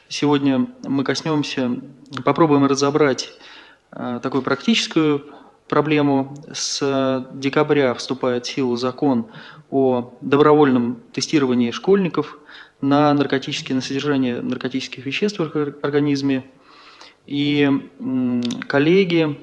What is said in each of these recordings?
Сегодня мы попробуем разобрать такую практическую проблему. С декабря вступает в силу закон о добровольном тестировании школьников на содержание наркотических веществ в их организме. И коллеги,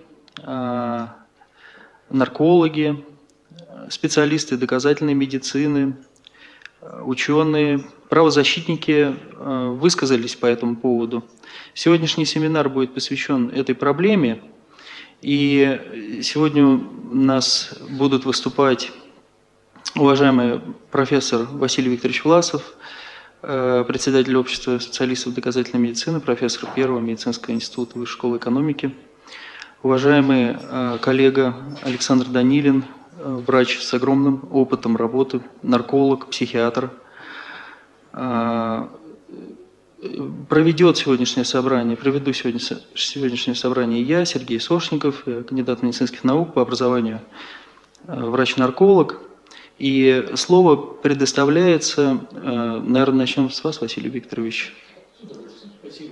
наркологи, специалисты доказательной медицины, ученые, правозащитники высказались по этому поводу. Сегодняшний семинар будет посвящен этой проблеме, и сегодня у нас будут выступать уважаемый профессор Василий Викторович Власов, председатель общества специалистов доказательной медицины, профессор Первого медицинского института Высшей школы экономики, уважаемый коллега Александр Данилин, врач с огромным опытом работы, нарколог, психиатр. Проведу сегодняшнее собрание я, Сергей Сошников, кандидат медицинских наук по образованию, врач-нарколог. И слово предоставляется, наверное, начнем с вас, Василий Викторович. Спасибо.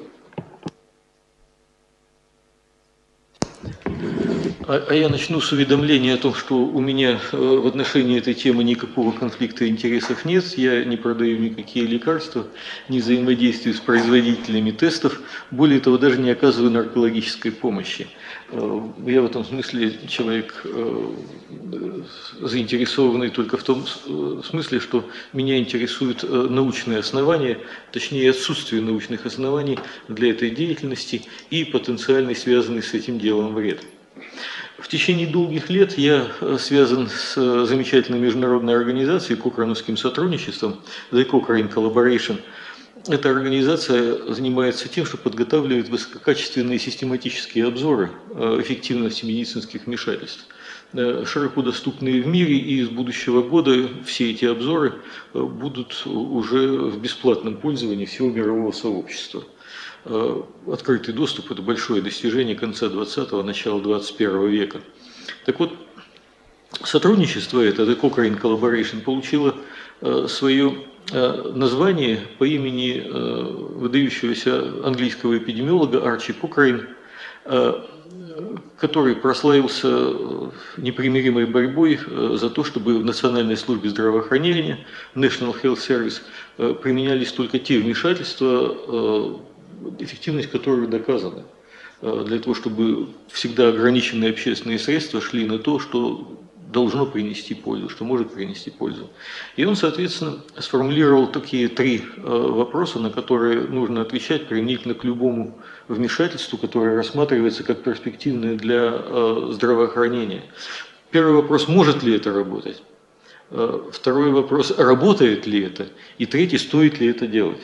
Я начну с уведомления о том, что у меня в отношении этой темы никакого конфликта интересов нет. Я не продаю никакие лекарства, не взаимодействую с производителями тестов. Более того, даже не оказываю наркологической помощи. Я в этом смысле человек заинтересованный только в том смысле, что меня интересуют научные основания, точнее отсутствие научных оснований для этой деятельности и потенциальный связанный с этим делом вред. В течение долгих лет я связан с замечательной международной организацией, Кохрановским сотрудничеством, The Cochrane Collaboration. Эта организация занимается тем, что подготавливает высококачественные систематические обзоры эффективности медицинских вмешательств, широко доступные в мире, и с будущего года все эти обзоры будут уже в бесплатном пользовании всего мирового сообщества. Открытый доступ – это большое достижение конца 20-го, начала 21 века. Так вот, сотрудничество это, The Cochrane Collaboration, получило свое название по имени выдающегося английского эпидемиолога Арчи Кохрейн, который прославился непримиримой борьбой за то, чтобы в Национальной службе здравоохранения, National Health Service, применялись только те вмешательства, эффективность которых доказана, для того, чтобы всегда ограниченные общественные средства шли на то, что должно принести пользу, что может принести пользу. И он, соответственно, сформулировал такие три вопроса, на которые нужно отвечать применительно к любому вмешательству, которое рассматривается как перспективное для здравоохранения. Первый вопрос – может ли это работать? Второй вопрос – работает ли это? И третий – стоит ли это делать?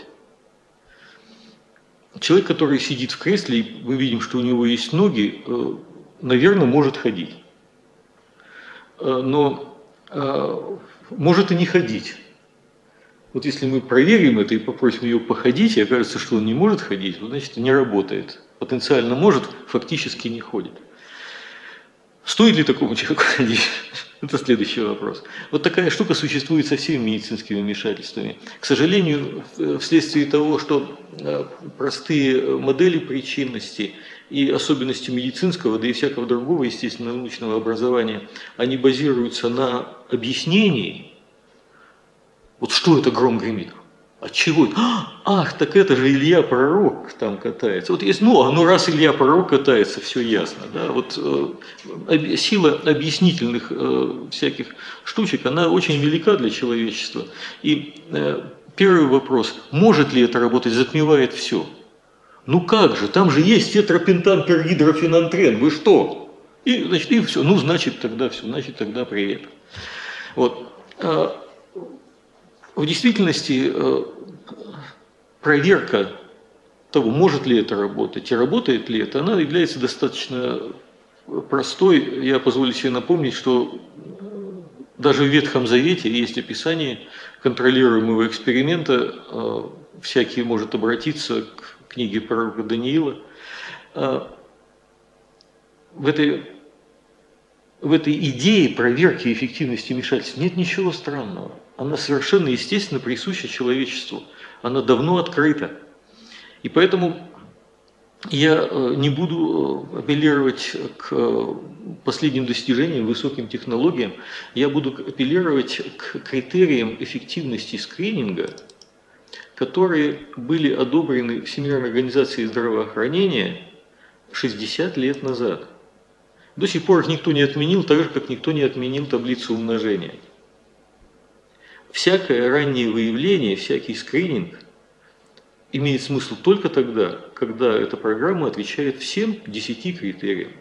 Человек, который сидит в кресле, и мы видим, что у него есть ноги, наверное, может ходить. Но может и не ходить. Вот если мы проверим это и попросим его походить, и окажется, что он не может ходить, значит, не работает. Потенциально может, фактически не ходит. Стоит ли такому человеку ходить? Это следующий вопрос. Вот такая штука существует со всеми медицинскими вмешательствами. К сожалению, вследствие того, что простые модели причинности и особенности медицинского, да и всякого другого, естественно, научного образования, они базируются на объяснении, вот что это гром гремит. От чего это? Ах, так это же Илья Пророк там катается. Вот есть, раз Илья Пророк катается, все ясно. Да? Вот сила объяснительных всяких штучек, она очень велика для человечества. И первый вопрос, может ли это работать, затмевает все. Ну как же, там же есть тетропентан пергидрофенантрен, вы что? И, значит, и все, значит тогда все, значит тогда привет. Вот. В действительности проверка того, может ли это работать и работает ли это, она является достаточно простой. Я позволю себе напомнить, что даже в Ветхом Завете есть описание контролируемого эксперимента. Всякий может обратиться к книге пророка Даниила. В этой идее проверки эффективности вмешательств нет ничего странного. Она совершенно естественно присуща человечеству. Она давно открыта. И поэтому я не буду апеллировать к последним достижениям, высоким технологиям, я буду апеллировать к критериям эффективности скрининга, которые были одобрены Всемирной организацией здравоохранения 60 лет назад. До сих пор их никто не отменил, так же, как никто не отменил таблицу умножения. Всякое раннее выявление, всякий скрининг имеет смысл только тогда, когда эта программа отвечает всем 10 критериям.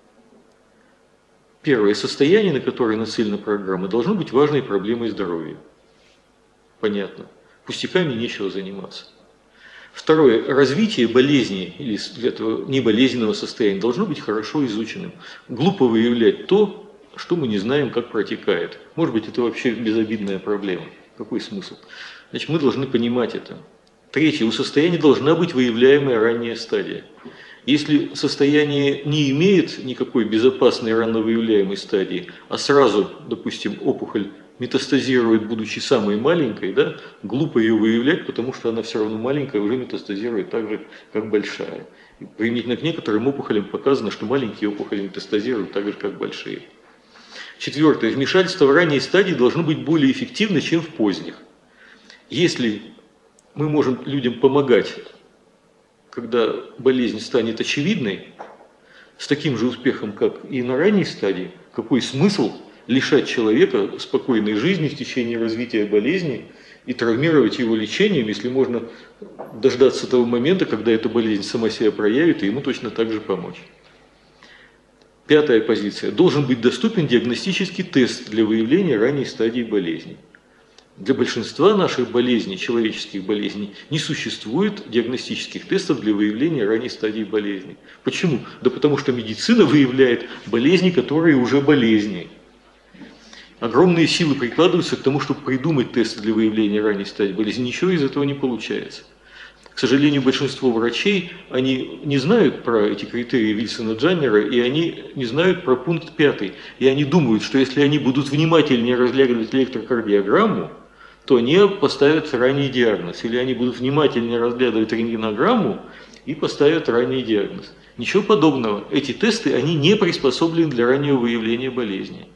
Первое. Состояние, на которое нацелена программа, должно быть важной проблемой здоровья. Понятно. Пустяками нечего заниматься. Второе. Развитие болезни или этого неболезненного состояния должно быть хорошо изученным. Глупо выявлять то, что мы не знаем, как протекает. Может быть, это вообще безобидная проблема. Какой смысл? Значит, мы должны понимать это. Третье. У состояния должна быть выявляемая ранняя стадия. Если состояние не имеет никакой безопасной рано выявляемой стадии, а сразу, допустим, опухоль метастазирует, будучи самой маленькой, да, глупо ее выявлять, потому что она все равно маленькая, уже метастазирует так же, как большая. И применительно к некоторым опухолям показано, что маленькие опухоли метастазируют так же, как большие. Четвертое. Вмешательство в ранней стадии должно быть более эффективно, чем в поздних. Если мы можем людям помогать, когда болезнь станет очевидной, с таким же успехом, как и на ранней стадии, какой смысл лишать человека спокойной жизни в течение развития болезни и травмировать его лечением, если можно дождаться того момента, когда эта болезнь сама себя проявит, и ему точно так же помочь. Пятая позиция. Должен быть доступен диагностический тест для выявления ранней стадии болезни. Для большинства наших болезней, человеческих болезней, не существует диагностических тестов для выявления ранней стадии болезни. Почему? Да потому что медицина выявляет болезни, которые уже болезни. Огромные силы прикладываются к тому, чтобы придумать тесты для выявления ранней стадии болезни. Ничего из этого не получается. К сожалению, большинство врачей, они не знают про эти критерии Вильсона-Джаннера, и они не знают про пункт 5. И они думают, что если они будут внимательнее разглядывать электрокардиограмму, то они поставят ранний диагноз. Или они будут внимательнее разглядывать рентгенограмму и поставят ранний диагноз. Ничего подобного. Эти тесты, они не приспособлены для раннего выявления болезни.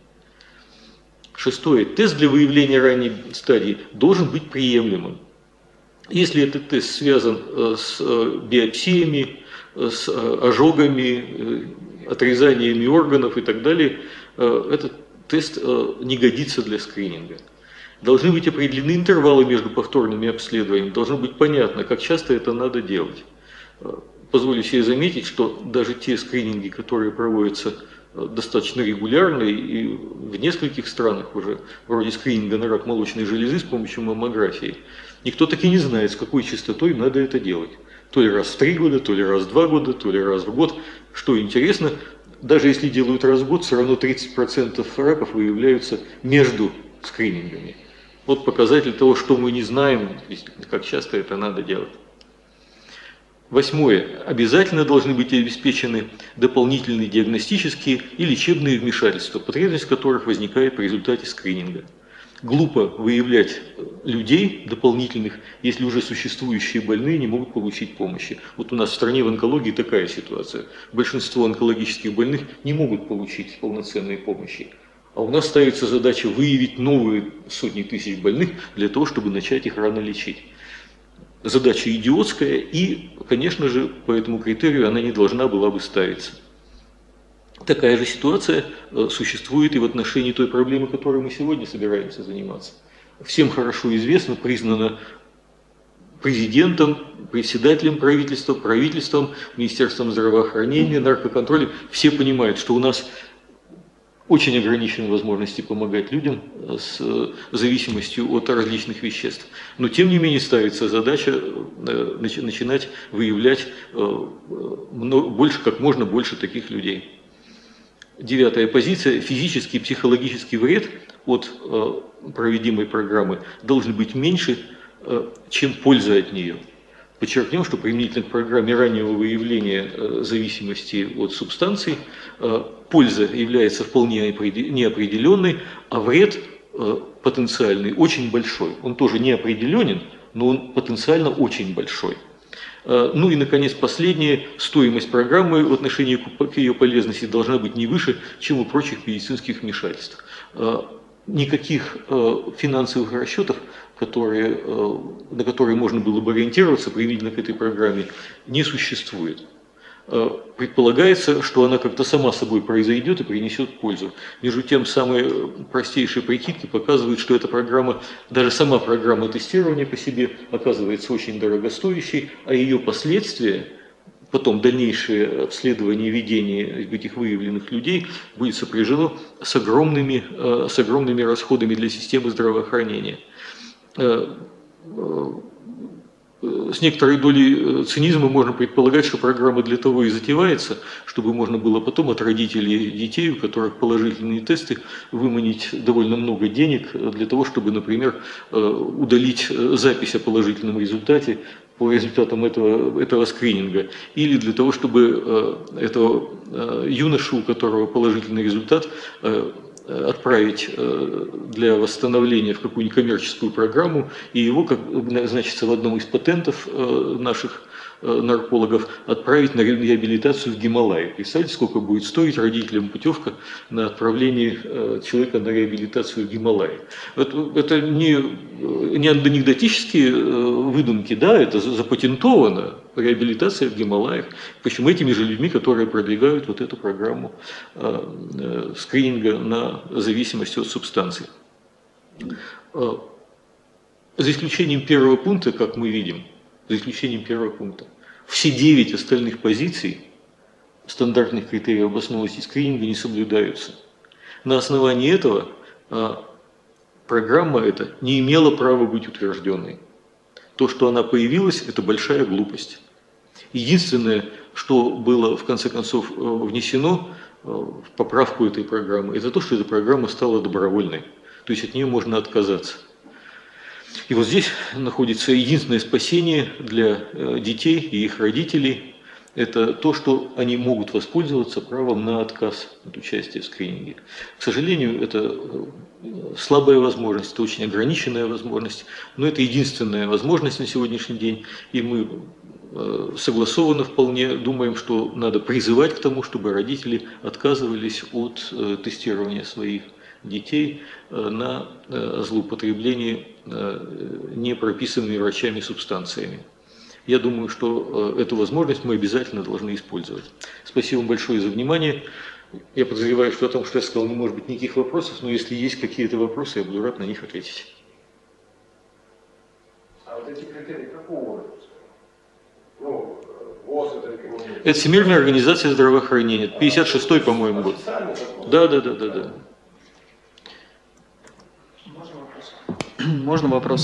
Шестое. Тест для выявления ранней стадии должен быть приемлемым. Если этот тест связан с биопсиями, с ожогами, отрезаниями органов и так далее, этот тест не годится для скрининга. Должны быть определены интервалы между повторными обследованиями, должно быть понятно, как часто это надо делать. Позволю себе заметить, что даже те скрининги, которые проводятся достаточно регулярно и в нескольких странах уже, вроде скрининга на рак молочной железы с помощью маммографии, никто так и не знает, с какой частотой надо это делать. То ли раз в 3 года, то ли раз в 2 года, то ли раз в год. Что интересно, даже если делают раз в год, все равно 30% раков выявляются между скринингами. Вот показатель того, что мы не знаем, как часто это надо делать. Восьмое. Обязательно должны быть обеспечены дополнительные диагностические и лечебные вмешательства, потребность которых возникает в результате скрининга. Глупо выявлять людей дополнительных, если уже существующие больные не могут получить помощи. Вот у нас в стране в онкологии такая ситуация. Большинство онкологических больных не могут получить полноценной помощи. А у нас ставится задача выявить новые сотни тысяч больных для того, чтобы начать их рано лечить. Задача идиотская и, конечно же, по этому критерию она не должна была бы ставиться. Такая же ситуация существует и в отношении той проблемы, которой мы сегодня собираемся заниматься. Всем хорошо известно, признано президентом, председателем правительства, правительством, Министерством здравоохранения, наркоконтролем. Все понимают, что у нас очень ограничены возможности помогать людям с зависимостью от различных веществ. Но тем не менее ставится задача начинать выявлять как можно больше таких людей. Девятая позиция. Физический и психологический вред от проведимой программы должен быть меньше, чем польза от нее. Подчеркнем, что применительно к программе раннего выявления зависимости от субстанций польза является вполне неопределенной, а вред потенциальный очень большой. Он тоже неопределенен, но он потенциально очень большой. Ну и, наконец, последнее. Стоимость программы в отношении к ее полезности должна быть не выше, чем у прочих медицинских вмешательств. Никаких финансовых расчетов, на которые можно было бы ориентироваться применительно к этой программе, не существует. Предполагается, что она как-то сама собой произойдет и принесет пользу. Между тем, самые простейшие прикидки показывают, что эта программа, даже сама программа тестирования по себе оказывается очень дорогостоящей, а ее последствия, потом дальнейшее обследование ведения этих выявленных людей будет сопряжено с огромными расходами для системы здравоохранения. С некоторой долей цинизма можно предполагать, что программа для того и затевается, чтобы можно было потом от родителей детей, у которых положительные тесты, выманить довольно много денег для того, чтобы, например, удалить запись о положительном результате по результатам этого скрининга, или для того, чтобы этого юношу, у которого положительный результат, отправить для восстановления в какую-нибудь коммерческую программу, и его, как значится в одном из патентов наших наркологов, отправить на реабилитацию в Гималайи. Представьте, сколько будет стоить родителям путевка на отправление человека на реабилитацию в Гималайи. Это не анекдотические выдумки, да, это запатентовано. Реабилитация в Гималаях. Почему этими же людьми, которые продвигают вот эту программу скрининга на зависимость от субстанций. За исключением первого пункта, как мы видим, все 9 остальных позиций стандартных критериев обоснованности скрининга не соблюдаются. На основании этого программа эта не имела права быть утвержденной. То, что она появилась, это большая глупость. Единственное, что было в конце концов внесено в поправку этой программы, это то, что эта программа стала добровольной. То есть от нее можно отказаться. И вот здесь находится единственное спасение для детей и их родителей. Это то, что они могут воспользоваться правом на отказ от участия в скрининге. К сожалению, это слабая возможность, это очень ограниченная возможность, но это единственная возможность на сегодняшний день, и мы согласованно вполне думаем, что надо призывать к тому, чтобы родители отказывались от тестирования своих детей на злоупотребление не прописанными врачами субстанциями. Я думаю, что эту возможность мы обязательно должны использовать. Спасибо вам большое за внимание. Я подозреваю, что о том, что я сказал, не может быть никаких вопросов, но если есть какие-то вопросы, я буду рад на них ответить. А вот эти критерии какого уровня? Ну, ВОЗ это рекомендует. Это Всемирная организация здравоохранения, 56-й, по-моему, год. Да. Можно вопрос?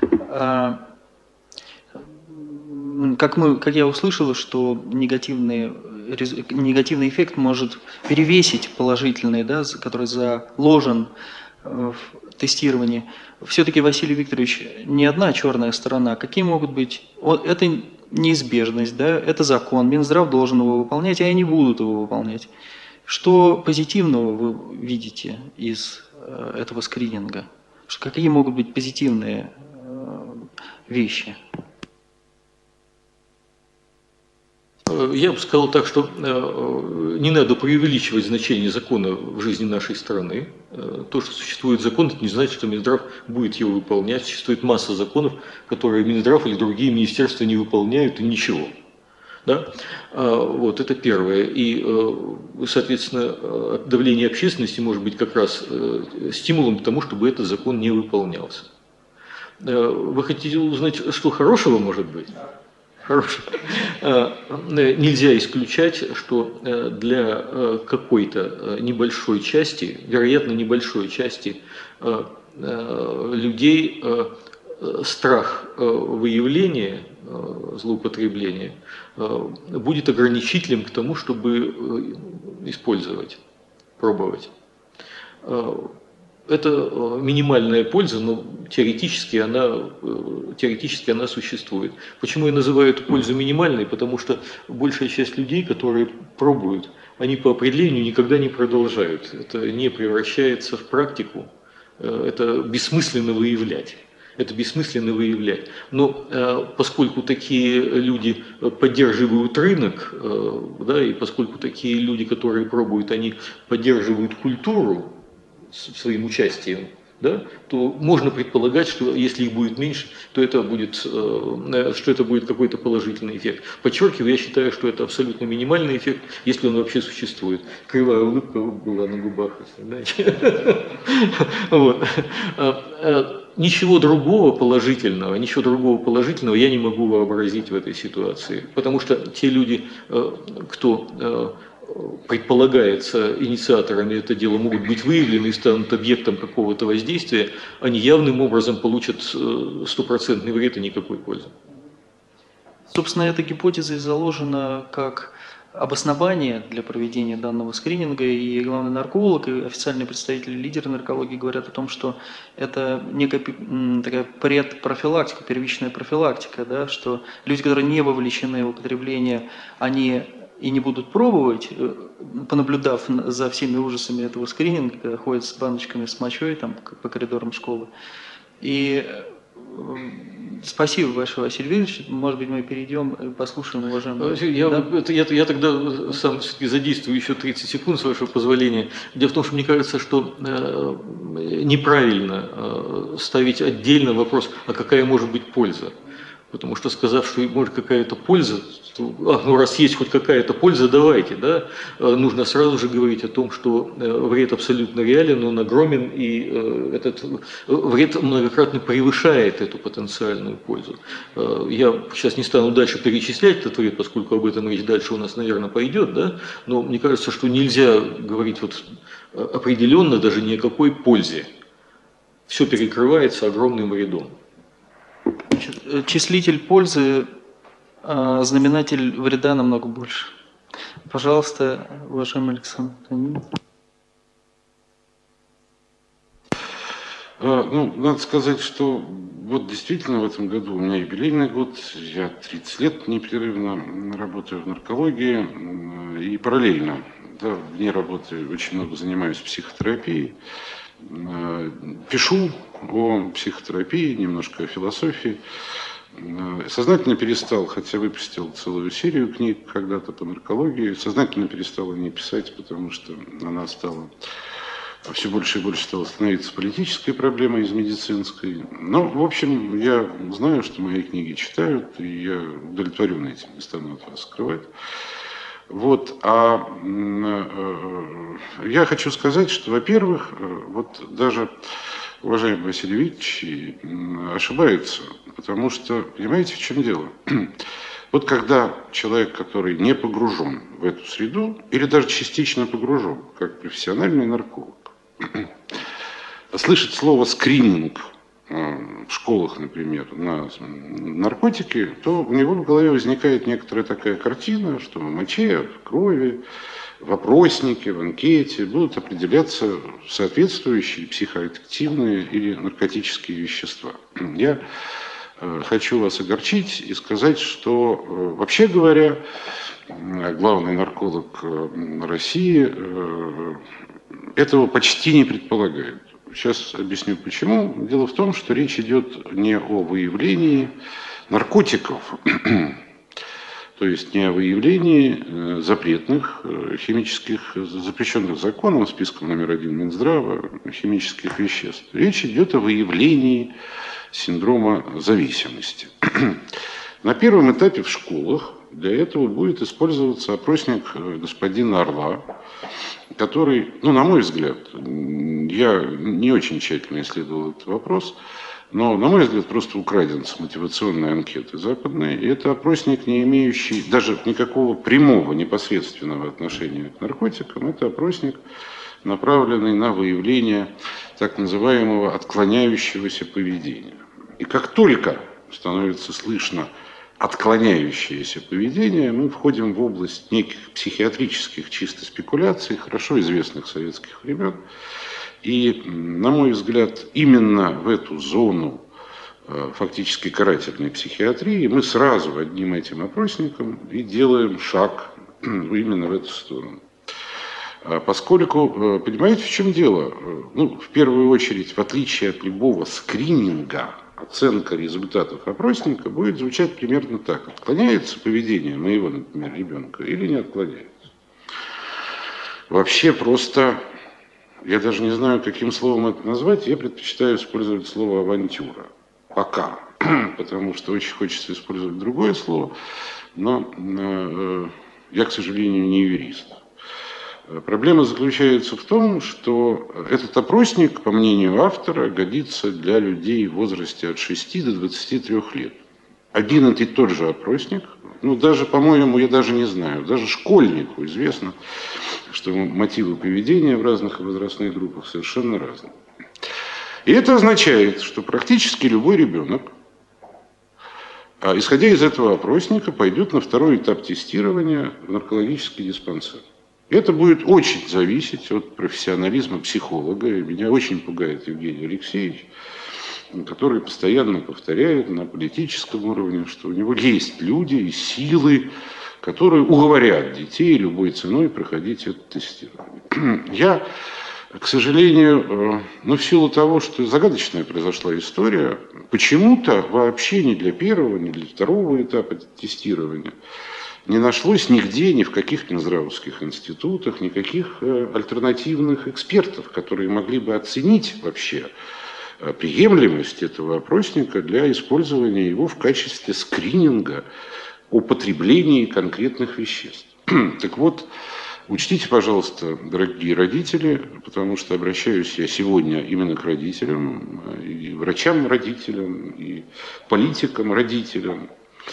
Как я услышал, что негативный эффект может перевесить положительный, да, который заложен в тестировании. Все-таки, Василий Викторович, не одна черная сторона. Какие могут быть? Это неизбежность, да, это закон. Минздрав должен его выполнять, и они будут его выполнять. Что позитивного вы видите из этого скрининга? Какие могут быть позитивные вещи? Я бы сказал так, что не надо преувеличивать значение закона в жизни нашей страны. То, что существует закон, это не значит, что Минздрав будет его выполнять. Существует масса законов, которые Минздрав или другие министерства не выполняют, и ничего. Да? Вот, это первое. И, соответственно, давление общественности может быть как раз стимулом к тому, чтобы этот закон не выполнялся. Вы хотите узнать, что хорошего может быть? Хорошего. Нельзя исключать, что для какой-то небольшой части, вероятно, небольшой части людей страх выявления злоупотребления будет ограничителем к тому, чтобы использовать, пробовать. Это минимальная польза, но теоретически она существует. Почему я называю эту пользу минимальной? Потому что большая часть людей, которые пробуют, они по определению никогда не продолжают. Это не превращается в практику, это бессмысленно выявлять. Это бессмысленно выявлять. Но поскольку такие люди поддерживают рынок, да, и поскольку такие люди, которые пробуют, они поддерживают культуру своим участием, да, то можно предполагать, что если их будет меньше, то это будет, что это будет какой-то положительный эффект. Подчеркиваю, я считаю, что это абсолютно минимальный эффект, если он вообще существует. Кривая улыбка была на губах, знаете. Вот. Ничего другого положительного я не могу вообразить в этой ситуации. Потому что те люди, кто предполагается инициаторами это дело, могут быть выявлены и станут объектом какого-то воздействия, они явным образом получат стопроцентный вред и никакой пользы. Собственно, эта гипотеза и заложена как обоснование для проведения данного скрининга, и главный нарколог, и официальные представители, лидеры наркологии говорят о том, что это некая такая предпрофилактика, первичная профилактика, да, что люди, которые не вовлечены в употребление, они и не будут пробовать, понаблюдав за всеми ужасами этого скрининга, когда ходят с баночками с мочой там, по коридорам школы. И спасибо большое, Василий Викторович. Может быть, мы перейдем и послушаем уважаемого. Я тогда сам задействую еще 30 секунд, с вашего позволения. Дело в том, что мне кажется, что неправильно ставить отдельно вопрос, а какая может быть польза. Потому что, сказав, что может какая-то польза, то, ну раз есть хоть какая-то польза, давайте, да, нужно сразу же говорить о том, что вред абсолютно реален, он огромен, и этот вред многократно превышает эту потенциальную пользу. Я сейчас не стану дальше перечислять этот вред, поскольку об этом речь дальше у нас, наверное, пойдет, да, но мне кажется, что нельзя говорить вот определенно даже ни о какой пользе. Все перекрывается огромным вредом. Значит, числитель пользы, знаменатель вреда намного больше. Пожалуйста, уважаемый Александр. Ну, надо сказать, что вот действительно в этом году у меня юбилейный год, я 30 лет непрерывно работаю в наркологии и параллельно, да, вне работы очень много занимаюсь психотерапией, пишу о психотерапии, немножко о философии. Сознательно перестал, хотя выпустил целую серию книг когда-то по наркологии, сознательно перестал о ней писать, потому что она стала все больше и больше стала становиться политической проблемой из медицинской. Но, в общем, я знаю, что мои книги читают, и я удовлетворен этим, не стану от вас скрывать. Вот, я хочу сказать, что, во-первых, вот даже уважаемый Василий Викторович ошибается, потому что, понимаете, в чем дело? Вот когда человек, который не погружен в эту среду, или даже частично погружен, как профессиональный нарколог, слышит слово «скрининг» в школах, например, на наркотики, то у него в голове возникает некоторая такая картина, что в моче, в крови, в опроснике, в анкете будут определяться соответствующие психоактивные или наркотические вещества. Я хочу вас огорчить и сказать, что, вообще говоря, главный нарколог России этого почти не предполагает. Сейчас объясню почему. Дело в том, что речь идет не о выявлении наркотиков, то есть не о выявлении запретных химических, запрещенных законом, списком номер 1 Минздрава, химических веществ. Речь идет о выявлении синдрома зависимости. На первом этапе в школах для этого будет использоваться опросник господина Орла, который, ну, на мой взгляд, я не очень тщательно исследовал этот вопрос, но, на мой взгляд, просто украден с мотивационной анкеты западной. И это опросник, не имеющий даже никакого прямого, непосредственного отношения к наркотикам. Это опросник, направленный на выявление так называемого отклоняющегося поведения. И как только становится слышно отклоняющееся поведение, мы входим в область неких психиатрических чисто спекуляций, хорошо известных советских времен. И, на мой взгляд, именно в эту зону фактически карательной психиатрии мы сразу одним этим опросником и делаем шаг именно в эту сторону. Поскольку, понимаете, в чем дело? Ну, в первую очередь, в отличие от любого скрининга, оценка результатов опросника будет звучать примерно так. Отклоняется поведение моего, например, ребенка или не отклоняется? Вообще просто, я даже не знаю, каким словом это назвать, я предпочитаю использовать слово «авантюра». Пока. Потому что очень хочется использовать другое слово, но я, к сожалению, не юрист. Проблема заключается в том, что этот опросник, по мнению автора, годится для людей в возрасте от 6 до 23 лет. Один и тот же опросник, ну даже, по-моему, я даже не знаю, даже школьнику известно, что мотивы поведения в разных возрастных группах совершенно разные. И это означает, что практически любой ребенок, исходя из этого опросника, пойдет на второй этап тестирования в наркологический диспансер. Это будет очень зависеть от профессионализма психолога. И меня очень пугает Евгений Алексеевич, который постоянно повторяет на политическом уровне, что у него есть люди и силы, которые уговорят детей любой ценой проходить это тестирование. Я, к сожалению, в силу того, что загадочная произошла история, почему-то вообще ни для первого, ни для второго этапа тестирования не нашлось нигде, ни в каких минздравовских институтах, никаких альтернативных экспертов, которые могли бы оценить вообще приемлемость этого опросника для использования его в качестве скрининга о потреблении конкретных веществ. Так вот, учтите, пожалуйста, дорогие родители, потому что обращаюсь я сегодня именно к родителям, и врачам-родителям, и политикам-родителям,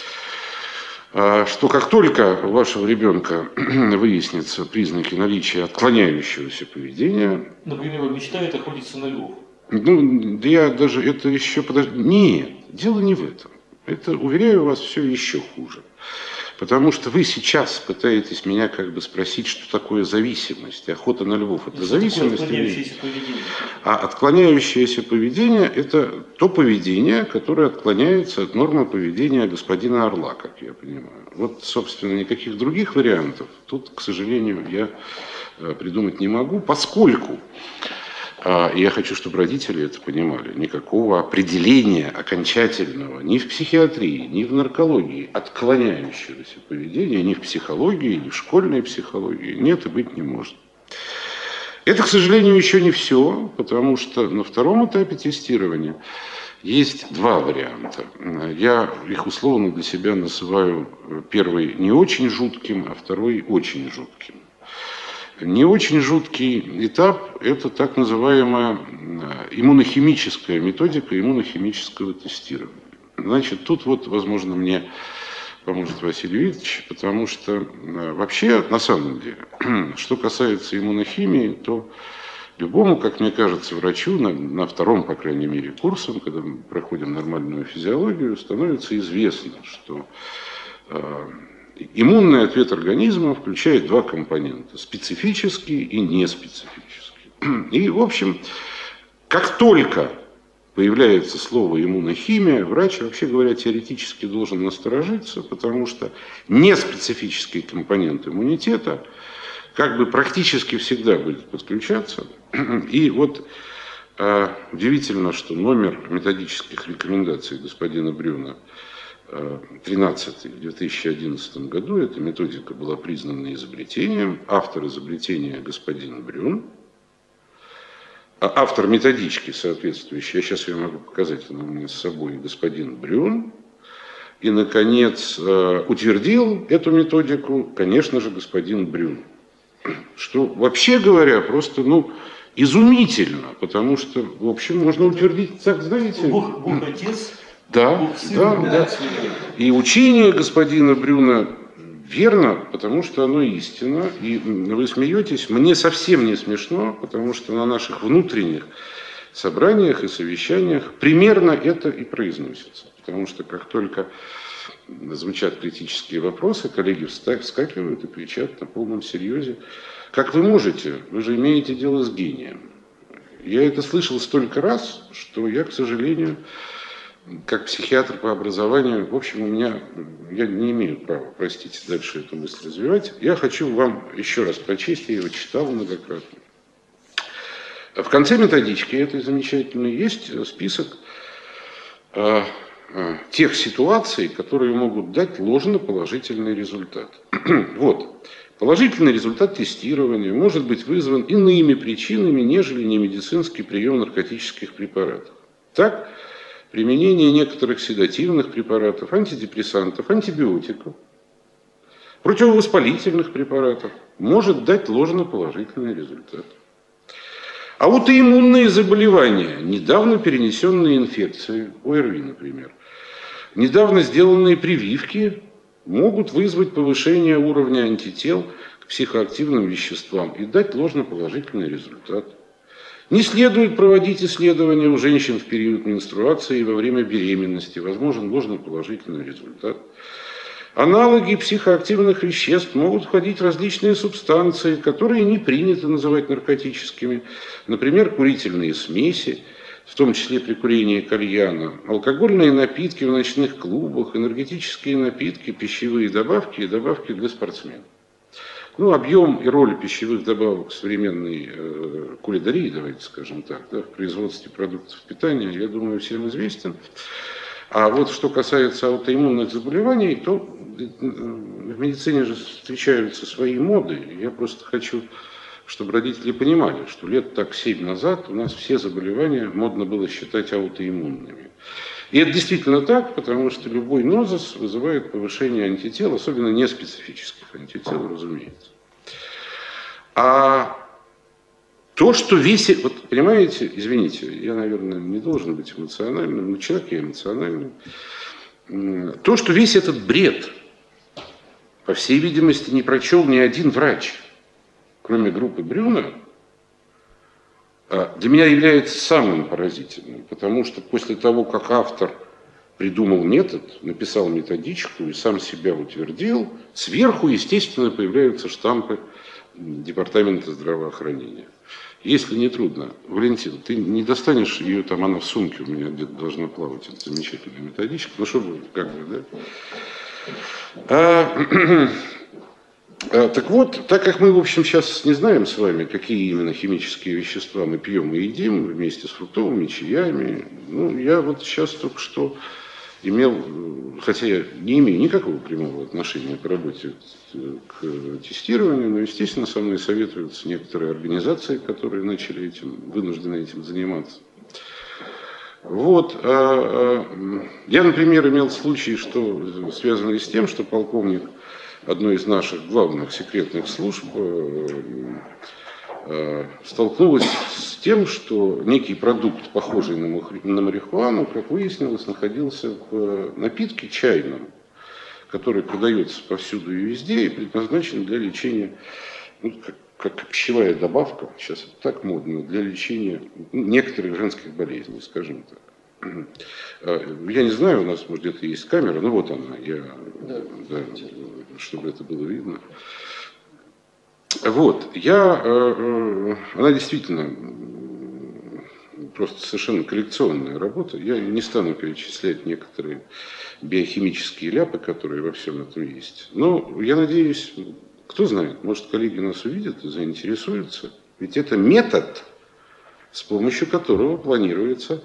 что как только у вашего ребенка выяснятся признаки наличия отклоняющегося поведения... Например, он мечтает охотиться на львов. Я даже это еще... Нет, дело не в этом. Это, уверяю вас, все еще хуже. Потому что вы сейчас пытаетесь меня как бы спросить, что такое зависимость. Охота на львов – это зависимость? Отклоняющееся поведение. А отклоняющееся поведение – это то поведение, которое отклоняется от нормы поведения господина Орла, как я понимаю. Вот, собственно, никаких других вариантов тут, к сожалению, я придумать не могу, поскольку... Я хочу, чтобы родители это понимали. Никакого определения окончательного ни в психиатрии, ни в наркологии отклоняющегося поведения, ни в психологии, ни в школьной психологии нет и быть не может. Это, к сожалению, еще не все, потому что на втором этапе тестирования есть два варианта. Я их условно для себя называю первый не очень жутким, а второй очень жутким. Не очень жуткий этап – это так называемая иммунохимическая методика иммунохимического тестирования. Значит, тут вот, возможно, мне поможет Василий Викторович, потому что вообще, на самом деле, что касается иммунохимии, то любому, как мне кажется, врачу на втором, по крайней мере, курсе, когда мы проходим нормальную физиологию, становится известно, что иммунный ответ организма включает два компонента – специфический и неспецифический. И, в общем, как только появляется слово иммунохимия, врач, вообще говоря, теоретически должен насторожиться, потому что неспецифический компонент иммунитета как бы практически всегда будет подключаться. И вот удивительно, что номер методических рекомендаций господина Брюна 13 в 2011 году, эта методика была признана изобретением. Автор изобретения господин Брюн. Автор методички соответствующей, я сейчас ее могу показать, она у меня с собой, господин Брюн. И, наконец, утвердил эту методику, конечно же, господин Брюн. Что, вообще говоря, просто, изумительно, потому что, в общем, можно утвердить, так, знаете... Бог отец. Да. И учение господина Брюна верно, потому что оно истинно. И вы смеетесь, мне совсем не смешно, потому что на наших внутренних собраниях и совещаниях примерно это и произносится. Потому что как только звучат критические вопросы, коллеги вскакивают и кричат на полном серьезе: как вы можете? Вы же имеете дело с гением. Я это слышал столько раз, что я, к сожалению, как психиатр по образованию, в общем, я не имею права, простите, дальше эту мысль развивать. Я хочу вам еще раз прочесть, я его читал многократно. В конце методички этой замечательной есть список тех ситуаций, которые могут дать ложноположительный результат. Вот. Положительный результат тестирования может быть вызван иными причинами, нежели немедицинский прием наркотических препаратов. Так, применение некоторых седативных препаратов, антидепрессантов, антибиотиков, противовоспалительных препаратов может дать ложноположительный результат. Аутоиммунные заболевания, недавно перенесенные инфекции, ОРВИ, например, недавно сделанные прививки могут вызвать повышение уровня антител к психоактивным веществам и дать ложноположительный результат. Не следует проводить исследования у женщин в период менструации и во время беременности. Возможен ложноположительный результат. Аналоги психоактивных веществ могут входить в различные субстанции, которые не принято называть наркотическими. Например, курительные смеси, в том числе при курении кальяна, алкогольные напитки в ночных клубах, энергетические напитки, пищевые добавки и добавки для спортсменов. Ну, объем и роль пищевых добавок в современной кулинарии, давайте скажем так, да, в производстве продуктов питания, я думаю, всем известен. А вот что касается аутоиммунных заболеваний, то в медицине же встречаются свои моды. Я просто хочу, чтобы родители понимали, что лет так 7 назад у нас все заболевания модно было считать аутоиммунными. И это действительно так, потому что любой нозис вызывает повышение антител, особенно неспецифических антител, разумеется. А то, что весит, вот понимаете, извините, я, наверное, не должен быть эмоциональным, но человек я эмоциональный. То, что весь этот бред, по всей видимости, не прочел ни один врач, кроме группы Брюна, для меня является самым поразительным, потому что после того, как автор придумал метод, написал методичку и сам себя утвердил, сверху, естественно, появляются штампы Департамента здравоохранения. Если не трудно, Валентин, ты не достанешь ее, там она в сумке у меня где-то должна плавать, это замечательная методичка, ну чтобы, как бы, да. Так вот, так как мы, в общем, сейчас не знаем с вами, какие именно химические вещества мы пьем и едим вместе с фруктовыми чаями, ну, я вот сейчас только что имел, хотя я не имею никакого прямого отношения к работе, к тестированию, но, естественно, со мной советуются некоторые организации, которые начали вынуждены этим заниматься. Вот. Я, например, имел случай, что связанный с тем, что полковник одной из наших главных секретных служб столкнулась с тем, что некий продукт, похожий на марихуану, как выяснилось, находился в напитке чайном, который продается повсюду и везде и предназначен для лечения, ну, как пищевая добавка, сейчас это так модно, для лечения некоторых женских болезней, скажем так. Я не знаю, у нас, может, где-то есть камера, ну вот она, да, чтобы это было видно. Вот, она действительно просто совершенно коллекционная работа. Я не стану перечислять некоторые биохимические ляпы, которые во всем этом есть. Но я надеюсь, кто знает, может, коллеги нас увидят и заинтересуются. Ведь это метод, с помощью которого планируется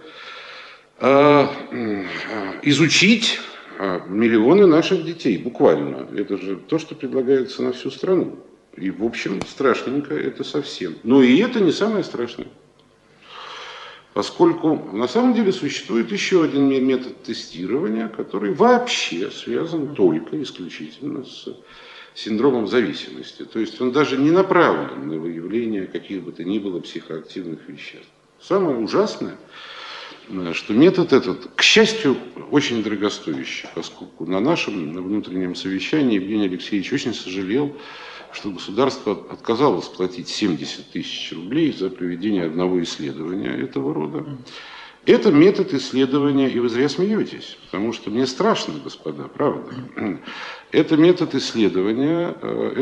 изучить миллионы наших детей, буквально. Это же то, что предлагается на всю страну. И, в общем, страшненько это совсем. Но и это не самое страшное. Поскольку на самом деле существует еще один метод тестирования, который вообще связан только исключительно с синдромом зависимости. То есть он даже не направлен на выявление каких бы то ни было психоактивных веществ. Самое ужасное, что метод этот, к счастью, очень дорогостоящий, поскольку на внутреннем совещании Евгений Алексеевич очень сожалел, что государство отказалось платить 70 тысяч рублей за проведение одного исследования этого рода. Это метод исследования, и вы зря смеетесь, потому что мне страшно, господа, правда. Это метод исследования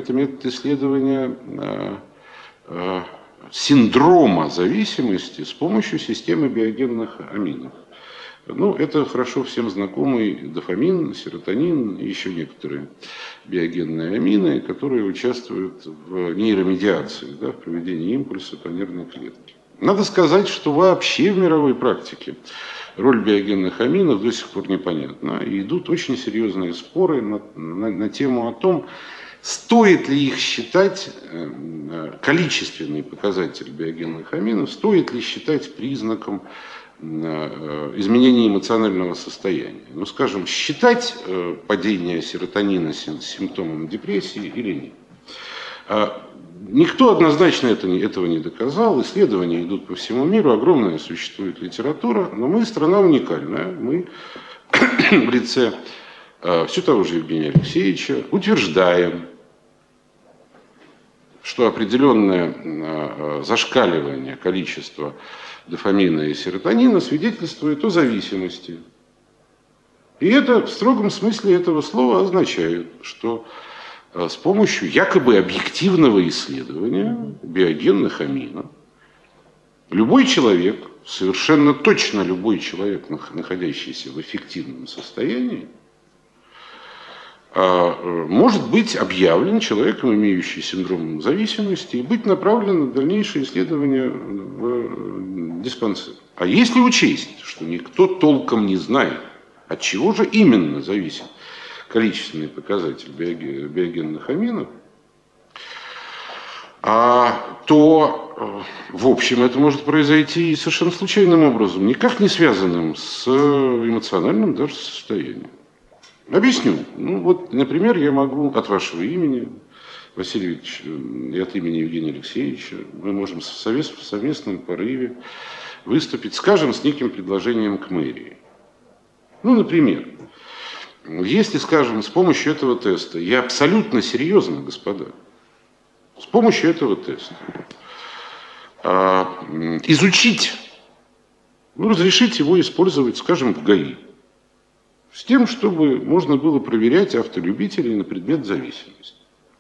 синдрома зависимости с помощью системы биогенных аминов. Ну, это хорошо всем знакомый дофамин, серотонин и еще некоторые биогенные амины, которые участвуют в нейромедиации, да, в проведении импульса по нервной клетке. Надо сказать, что вообще в мировой практике роль биогенных аминов до сих пор непонятна. И идут очень серьезные споры на тему о том, стоит ли их считать, количественный показатель биогенных аминов, стоит ли считать признаком изменения эмоционального состояния. Ну, скажем, считать падение серотонина симптомом депрессии или нет. Никто однозначно этого не доказал. Исследования идут по всему миру, огромная существует литература, но мы страна уникальная. Мы в лице все того же Евгения Алексеевича утверждаем, что определенное зашкаливание количества дофамина и серотонина свидетельствует о зависимости. И это в строгом смысле этого слова означает, что с помощью якобы объективного исследования биогенных аминов любой человек, совершенно точно любой человек, находящийся в эффективном состоянии, может быть объявлен человеком, имеющим синдром зависимости, и быть направлен на дальнейшее исследование в диспансер. А если учесть, что никто толком не знает, от чего же именно зависит количественный показатель биогенных аминов, то, в общем, это может произойти совершенно случайным образом, никак не связанным с эмоциональным даже состоянием. Объясню. Ну, вот, например, я могу от вашего имени, Василий Ильич, и от имени Евгения Алексеевича, мы можем в совместном порыве выступить, скажем, с неким предложением к мэрии. Ну, например, если, скажем, с помощью этого теста, я абсолютно серьезно, господа, с помощью этого теста изучить, разрешить его использовать, скажем, в ГАИ, с тем, чтобы можно было проверять автолюбителей на предмет зависимости,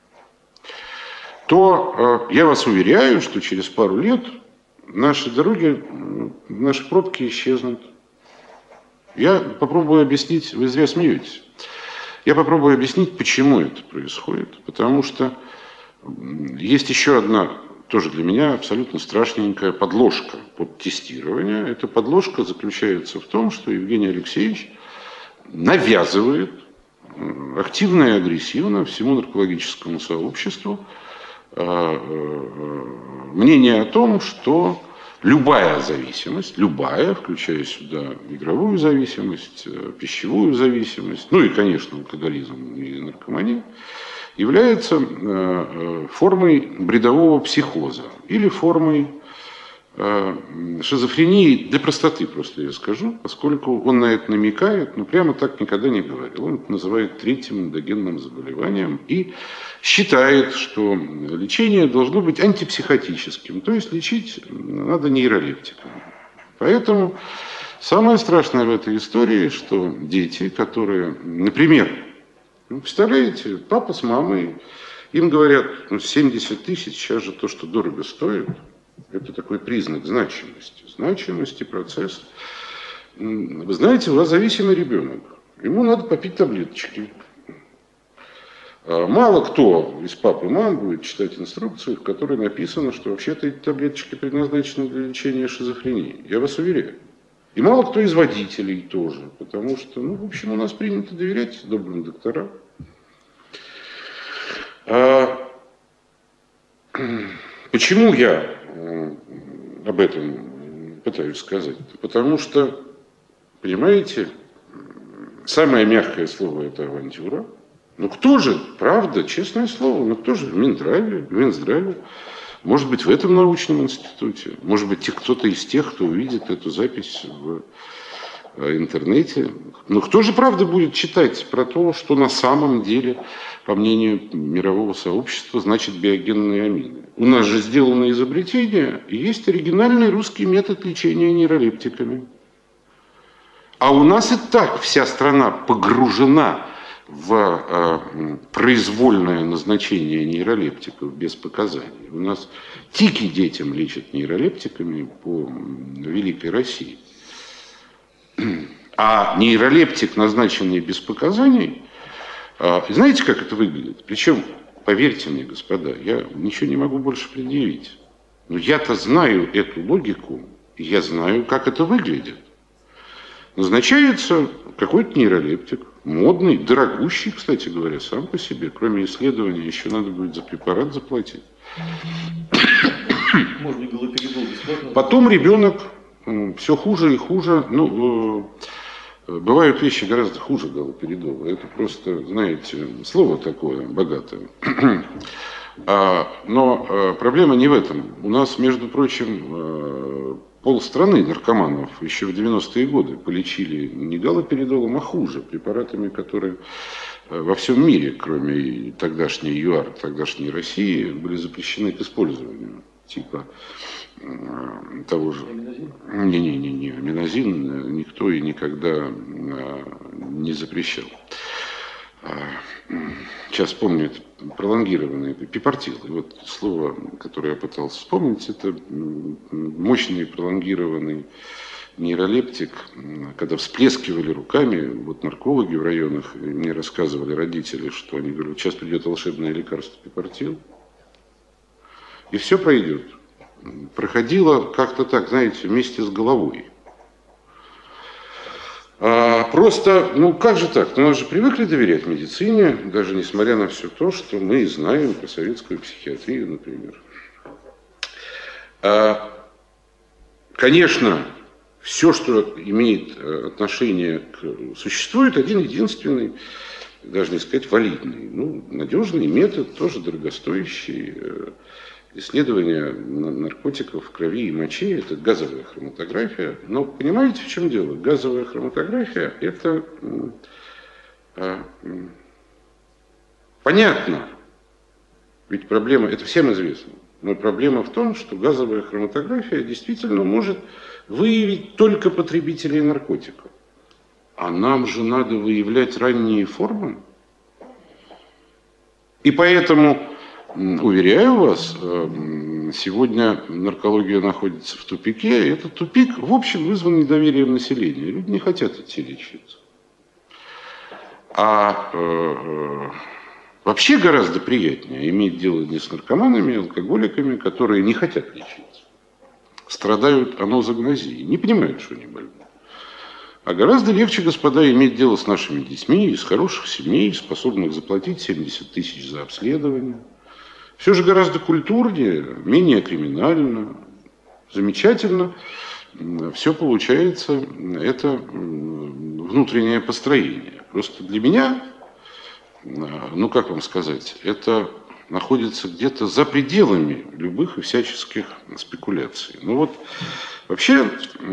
то я вас уверяю, что через пару лет наши дороги, наши пробки исчезнут. Я попробую объяснить, вы зря смеетесь, я попробую объяснить, почему это происходит. Потому что есть еще одна, тоже для меня абсолютно страшненькая подложка под тестирование. Эта подложка заключается в том, что Евгений Алексеевич навязывает активно и агрессивно всему наркологическому сообществу мнение о том, что любая зависимость, любая, включая сюда игровую зависимость, пищевую зависимость, ну и, конечно, алкоголизм и наркомания, является формой бредового психоза или формой шизофрении, для простоты просто я скажу, поскольку он на это намекает, но прямо так никогда не говорил. Он это называет третьим эндогенным заболеванием и считает, что лечение должно быть антипсихотическим, то есть лечить надо нейролептиками. Поэтому самое страшное в этой истории, что дети, которые, например, представляете, папа с мамой, им говорят, 70 тысяч, сейчас же то, что дорого стоит, это такой признак значимости процесса. Вы знаете, у вас зависимый ребенок. Ему надо попить таблеточки. Мало кто из пап и мам будет читать инструкцию, в которой написано, что вообще-то эти таблеточки предназначены для лечения шизофрении. Я вас уверяю. И мало кто из водителей тоже. Потому что, в общем, у нас принято доверять добрым докторам. Почему я об этом пытаюсь сказать? Потому что, понимаете, самое мягкое слово – это авантюра. Ну кто же, правда, честное слово, кто же в Минздраве, может быть, в этом научном институте, может быть, кто-то из тех, кто увидит эту запись в интернете. Но кто же, правда, будет читать про то, что на самом деле, по мнению мирового сообщества, значит биогенные амины? У нас же сделано изобретение, и есть оригинальный русский метод лечения нейролептиками. А у нас и так вся страна погружена в произвольное назначение нейролептиков без показаний. У нас тики детям лечат нейролептиками по Великой России. А нейролептик, назначенный без показаний, знаете, как это выглядит? Причем, поверьте мне, господа, я ничего не могу больше предъявить. Но я-то знаю эту логику, и я знаю, как это выглядит. Назначается какой-то нейролептик, модный, дорогущий, кстати говоря, сам по себе. Кроме исследования, еще надо будет за препарат заплатить. Может быть, галоперидол бесплатно? Потом ребенок все хуже и хуже. Ну, бывают вещи гораздо хуже галоперидола. Это просто, знаете, слово такое богатое. Но проблема не в этом. У нас, между прочим, полстраны наркоманов еще в 90-е годы полечили не галоперидолом, а хуже, препаратами, которые во всем мире, кроме тогдашней ЮАР, тогдашней России, были запрещены к использованию. Типа того же... Не-не-не, аминозин никто и никогда не запрещал. Сейчас помню, это пролонгированные пипартилы. Вот слово, которое я пытался вспомнить, это мощный пролонгированный нейролептик. Когда всплескивали руками, вот наркологи в районах, мне рассказывали родители, что они говорят, сейчас придет волшебное лекарство пипартил, и все пройдет. Проходило как-то так, знаете, вместе с головой. Просто, ну как же так? Мы же привыкли доверять медицине, даже несмотря на все то, что мы знаем про советскую психиатрию, например. Конечно, все, что имеет отношение к... Существует один единственный, даже не сказать валидный, ну, надежный метод, тоже дорогостоящий. Исследование наркотиков в крови и моче – это газовая хроматография. Но понимаете, в чем дело? Газовая хроматография – это понятно. Ведь проблема, это всем известно. Но проблема в том, что газовая хроматография действительно может выявить только потребителей наркотиков. А нам же надо выявлять ранние формы. И поэтому... Уверяю вас, сегодня наркология находится в тупике, и этот тупик, в общем, вызван недоверием населения. Люди не хотят идти лечиться. Вообще гораздо приятнее иметь дело не с наркоманами, а алкоголиками, которые не хотят лечиться. Страдают анозогнозией, не понимают, что они больны. А гораздо легче, господа, иметь дело с нашими детьми из хороших семей, способных заплатить 70 тысяч за обследование. Все же гораздо культурнее, менее криминально, замечательно. Все получается, это внутреннее построение. Просто для меня, ну как вам сказать, это находится где-то за пределами любых и всяческих спекуляций. Ну вот, вообще,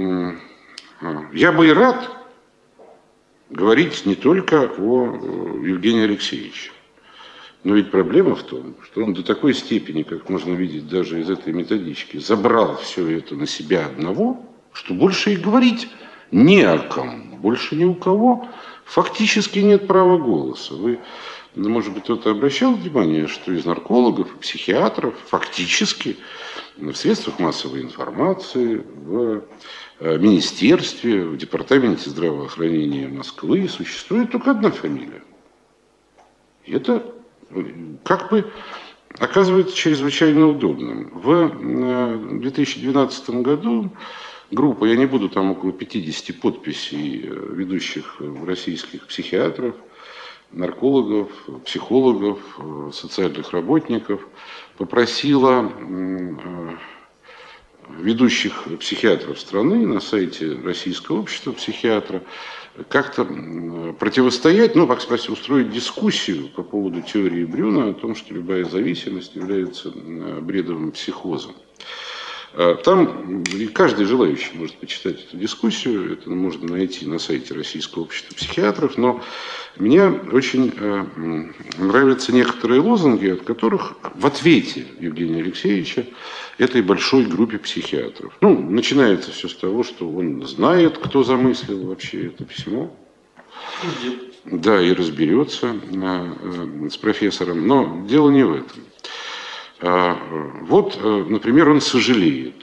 я бы и рад говорить не только о Евгении Алексеевиче. Но ведь проблема в том, что он до такой степени, как можно видеть даже из этой методички, забрал все это на себя одного, что больше и говорить не о ком, больше ни у кого фактически нет права голоса. Вы, может быть, кто-то обращал внимание, что из наркологов, психиатров фактически в средствах массовой информации, в министерстве, в департаменте здравоохранения Москвы существует только одна фамилия. И это как бы оказывается чрезвычайно удобным. В 2012 году группа, я не буду там около 50 подписей ведущих российских психиатров, наркологов, психологов, социальных работников, попросила ведущих психиатров страны на сайте Российского общества психиатра как-то противостоять, ну, как сказать, устроить дискуссию по поводу теории Брюна о том, что любая зависимость является бредовым психозом. Там каждый желающий может почитать эту дискуссию, это можно найти на сайте Российского общества психиатров, но мне очень нравятся некоторые лозунги, от которых в ответе Евгения Алексеевича этой большой группе психиатров. Ну, начинается все с того, что он знает, кто замыслил вообще это письмо. Да, и разберется с профессором, но дело не в этом. Вот, например, он сожалеет,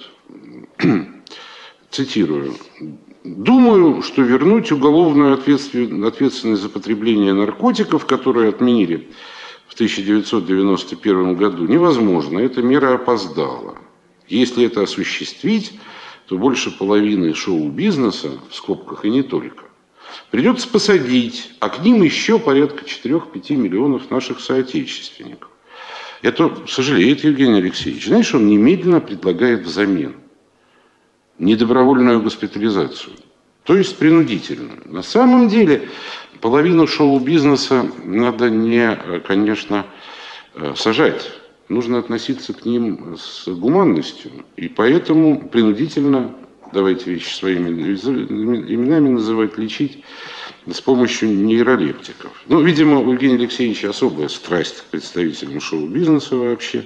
цитирую, «Думаю, что вернуть уголовную ответственность за потребление наркотиков, которые отменили в 1991 году, невозможно. Эта мера опоздала. Если это осуществить, то больше половины шоу-бизнеса, в скобках и не только, придется посадить, а к ним еще порядка 4-5 миллионов наших соотечественников. Это сожалеет Евгений Алексеевич. Знаешь, он немедленно предлагает взамен недобровольную госпитализацию, то есть принудительную. На самом деле половину шоу-бизнеса надо не, конечно, сажать. Нужно относиться к ним с гуманностью. И поэтому принудительно, давайте вещи своими именами называть, лечить с помощью нейролептиков. Ну, видимо, у Евгения Алексеевича особая страсть к представителям шоу-бизнеса вообще.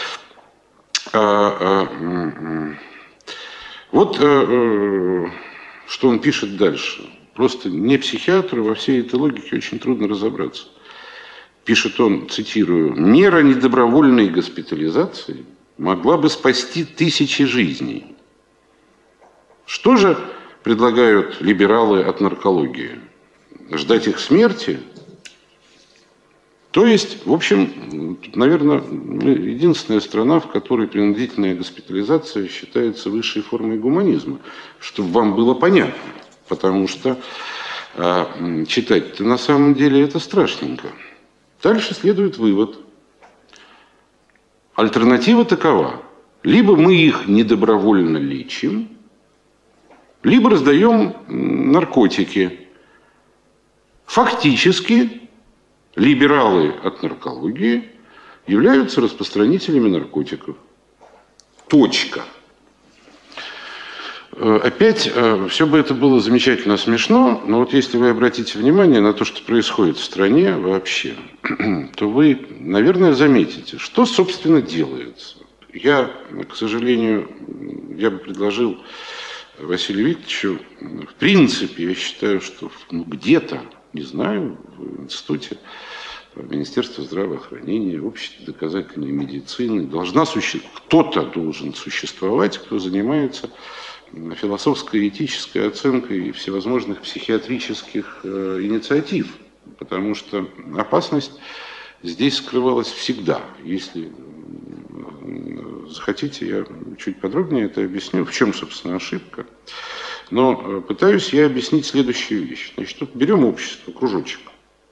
Вот что он пишет дальше. Просто не психиатру во всей этой логике очень трудно разобраться. Пишет он, цитирую, «Мера недобровольной госпитализации могла бы спасти тысячи жизней». Что же предлагают либералы от наркологии? Ждать их смерти? То есть, в общем, наверное, мы единственная страна, в которой принудительная госпитализация считается высшей формой гуманизма, чтобы вам было понятно, потому что читать-то на самом деле это страшненько. Дальше следует вывод. Альтернатива такова. Либо мы их недобровольно лечим, либо раздаем наркотики. Фактически либералы от наркологии являются распространителями наркотиков. Точка. Опять, все бы это было замечательно смешно, но вот если вы обратите внимание на то, что происходит в стране вообще, то вы, наверное, заметите, что, собственно, делается. Я, к сожалению, я бы предложил Василию Викторовичу, в принципе, я считаю, что где-то, не знаю, в институте Министерства здравоохранения, в обществе доказательной медицины кто-то должен существовать, кто занимается философской и этической оценкой всевозможных психиатрических инициатив, потому что опасность здесь скрывалась всегда. Если захотите, я чуть подробнее это объясню, в чем, собственно, ошибка. Но пытаюсь я объяснить следующую вещь. Значит, вот берем общество, кружочек,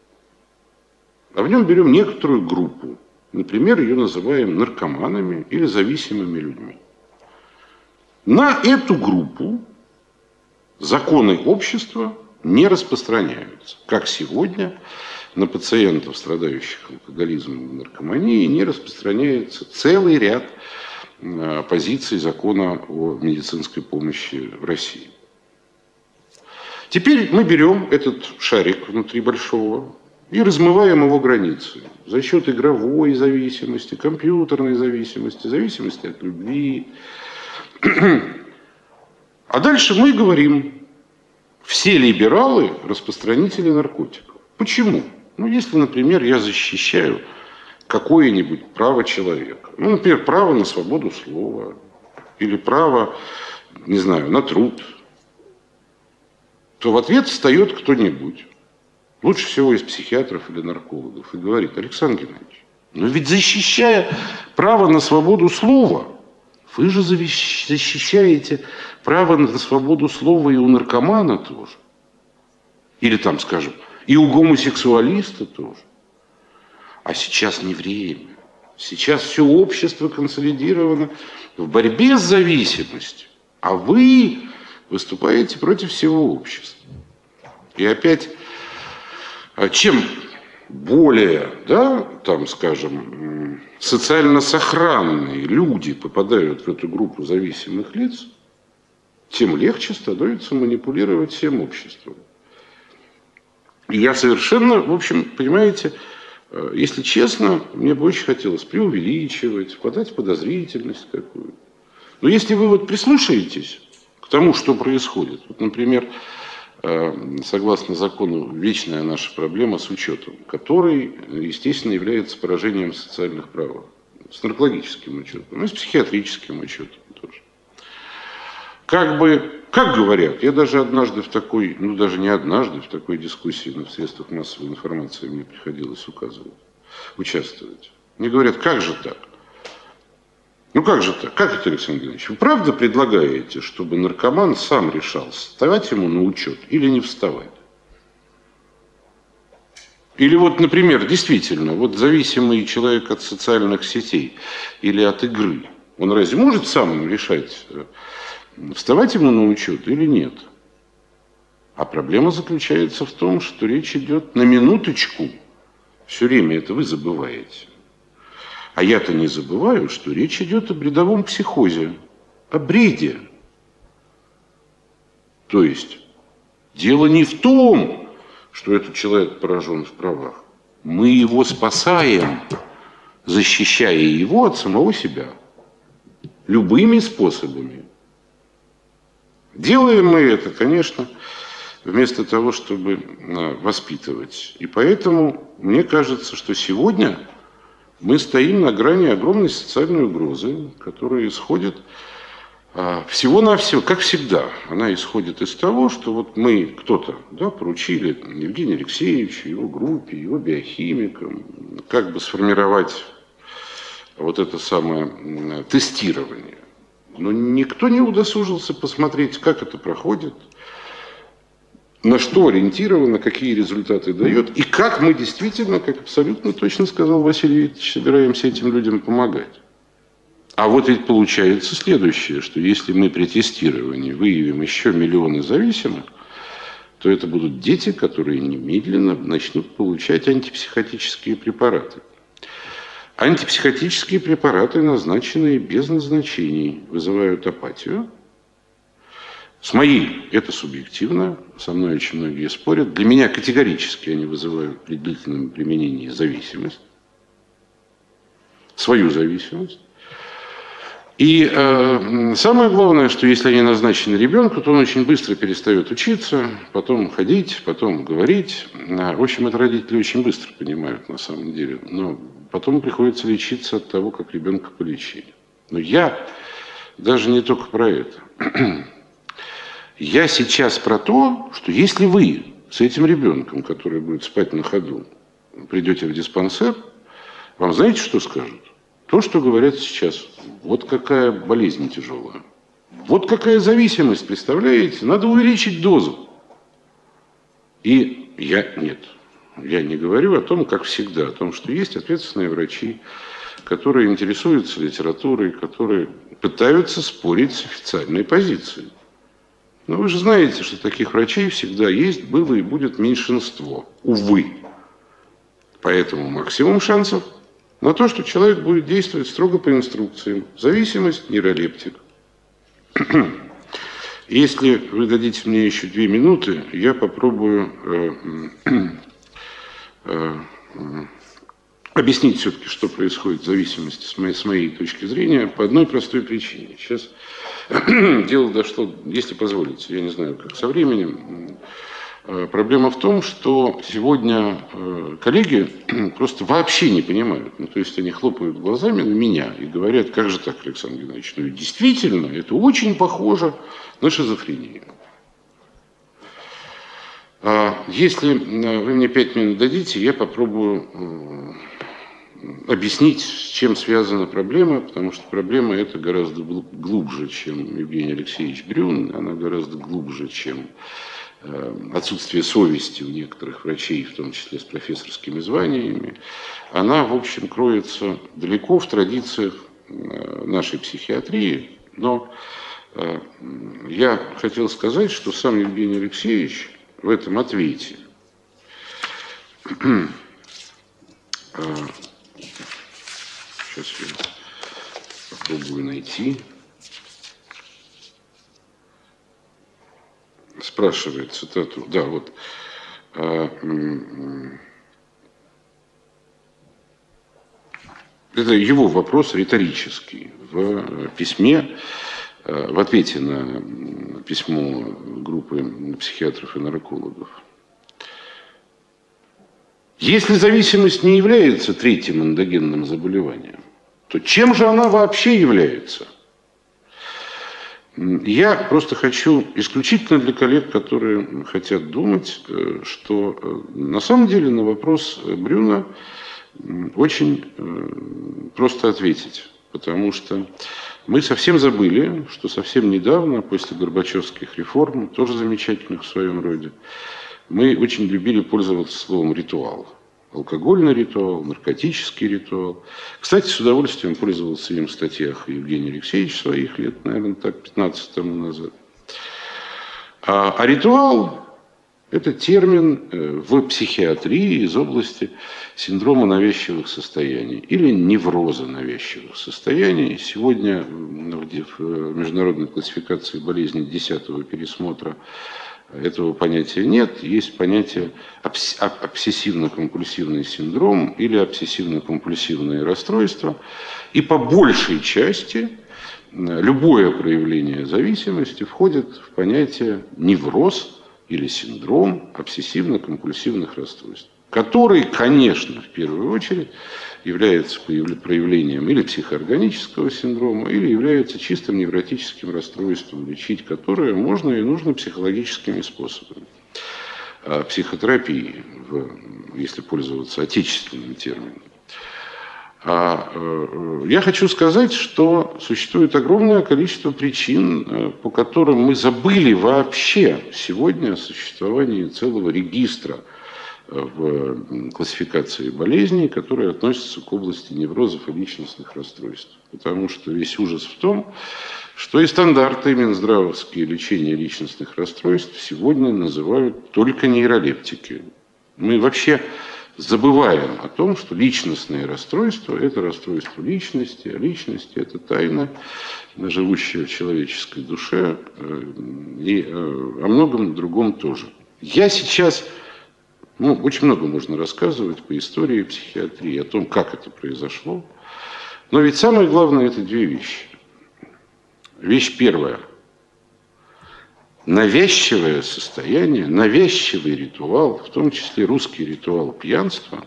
а в нем берем некоторую группу, например, ее называем наркоманами или зависимыми людьми. На эту группу законы общества не распространяются. Как сегодня на пациентов, страдающих алкоголизмом и наркоманией, не распространяется целый ряд позиций закона о медицинской помощи в России. Теперь мы берем этот шарик внутри большого и размываем его границы за счет игровой зависимости, компьютерной зависимости, зависимости от любви. А дальше мы говорим, все либералы распространители наркотиков. Почему? Ну, если, например, я защищаю какое-нибудь право человека, ну, например, право на свободу слова или право, не знаю, на труд, то в ответ встает кто-нибудь, лучше всего из психиатров или наркологов, и говорит: Александр Геннадьевич, но ведь защищая право на свободу слова, вы же защищаете право на свободу слова и у наркомана тоже. Или там, скажем, и у гомосексуалиста тоже. А сейчас не время. Сейчас все общество консолидировано в борьбе с зависимостью. А вы выступаете против всего общества. И опять, чем более, да, там, скажем, социально сохранные люди попадают в эту группу зависимых лиц, тем легче становится манипулировать всем обществом. И я совершенно, в общем, понимаете, если честно, мне бы очень хотелось преувеличивать, впадать в подозрительность какую-то. Но если вы вот прислушаетесь к тому, что происходит, вот, например, согласно закону, вечная наша проблема с учетом, который, естественно, является поражением социальных прав, с наркологическим учетом, и с психиатрическим учетом тоже. Как говорят, я даже однажды в такой, ну даже не однажды, в такой дискуссии в средствах массовой информации мне приходилось участвовать. Мне говорят, как же так? Ну как же так? Как это, Александр Геннадьевич? Вы правда предлагаете, чтобы наркоман сам решал, вставать ему на учет или не вставать? Или вот, например, действительно, вот зависимый человек от социальных сетей или от игры, он разве может сам решать, вставать ему на учет или нет? А проблема заключается в том, что речь идет на минуточку, все время это вы забываете. А я-то не забываю, что речь идет о бредовом психозе, о бреде. То есть дело не в том, что этот человек поражен в правах. Мы его спасаем, защищая его от самого себя. Любыми способами. Делаем мы это, конечно, вместо того, чтобы воспитывать. И поэтому мне кажется, что сегодня мы стоим на грани огромной социальной угрозы, которая исходит всего-навсего, как всегда. Она исходит из того, что вот мы, кто-то, поручили Евгению Алексеевичу, его группе, его биохимикам, как бы сформировать вот это самое тестирование. Но никто не удосужился посмотреть, как это проходит, на что ориентировано, какие результаты дает, и как мы действительно, как абсолютно точно сказал Василий Викторович, собираемся этим людям помогать. А вот ведь получается следующее, что если мы при тестировании выявим еще миллионы зависимых, то это будут дети, которые немедленно начнут получать антипсихотические препараты. Антипсихотические препараты, назначенные без назначений, вызывают апатию. С моей это субъективно, со мной очень многие спорят. Для меня категорически они вызывают при длительном применении зависимость, свою зависимость. И самое главное, что если они назначены ребенку, то он очень быстро перестает учиться, потом ходить, потом говорить. В общем, это родители очень быстро понимают на самом деле. Но потом приходится лечиться от того, как ребенка полечили. Но я даже не только про это. Я сейчас про то, что если вы с этим ребенком, который будет спать на ходу, придете в диспансер, вам знаете, что скажут? То, что говорят сейчас. Вот какая болезнь тяжелая. Вот какая зависимость, представляете? Надо увеличить дозу. И я не говорю о том, как всегда, о том, что есть ответственные врачи, которые интересуются литературой, которые пытаются спорить с официальной позицией. Но вы же знаете, что таких врачей всегда есть, было и будет меньшинство. Увы. Поэтому максимум шансов на то, что человек будет действовать строго по инструкциям. Зависимость, нейролептик. Если вы дадите мне еще 2 минуты, я попробую объяснить все-таки, что происходит в зависимости с моей точки зрения, по одной простой причине. Сейчас дело дошло, если позволите, я не знаю, как со временем. Проблема в том, что сегодня коллеги просто вообще не понимают. Ну, то есть они хлопают глазами на меня и говорят, как же так, Александр Геннадьевич, ну действительно, это очень похоже на шизофрению. Если вы мне 5 минут дадите, я попробую объяснить, с чем связана проблема, потому что проблема эта гораздо глубже, чем Евгений Алексеевич Брюн, она гораздо глубже, чем отсутствие совести у некоторых врачей, в том числе с профессорскими званиями. Она, в общем, кроется далеко в традициях нашей психиатрии, но я хотел сказать, что сам Евгений Алексеевич в этом ответе сейчас я попробую найти. Спрашивает цитату. Да, вот. Это его вопрос риторический в письме, в ответе на письмо группы психиатров и наркологов. Если зависимость не является третьим эндогенным заболеванием, то чем же она вообще является? Я просто хочу, исключительно для коллег, которые хотят думать, что на самом деле на вопрос Брюна очень просто ответить. Потому что мы совсем забыли, что совсем недавно, после горбачевских реформ, тоже замечательных в своем роде, мы очень любили пользоваться словом «ритуал». Алкогольный ритуал, наркотический ритуал. Кстати, с удовольствием пользовался им в статьях Евгений Алексеевич своих лет, наверное, так, 15 тому назад. А ритуал – это термин в психиатрии из области синдрома навязчивых состояний или невроза навязчивых состояний. Сегодня в международной классификации болезней 10-го пересмотра этого понятия нет. Есть понятие обсессивно-компульсивный синдром или обсессивно-компульсивное расстройство. И по большей части любое проявление зависимости входит в понятие невроз или синдром обсессивно-компульсивных расстройств, который, конечно, в первую очередь является проявлением или психоорганического синдрома, или является чистым невротическим расстройством, лечить которое можно и нужно психологическими способами. Психотерапией, если пользоваться отечественным термином. Я хочу сказать, что существует огромное количество причин, по которым мы забыли вообще сегодня о существовании целого регистра в классификации болезней, которые относятся к области неврозов и личностных расстройств. Потому что весь ужас в том, что и стандарты минздравовские лечения личностных расстройств сегодня называют только нейролептики. Мы вообще забываем о том, что личностные расстройства – это расстройство личности, а личность – это тайна, живущая в человеческой душе, и о многом другом тоже. Я сейчас, очень много можно рассказывать по истории психиатрии, о том, как это произошло, но ведь самое главное – это две вещи. Вещь первая. Навязчивое состояние, навязчивый ритуал, в том числе русский ритуал пьянства,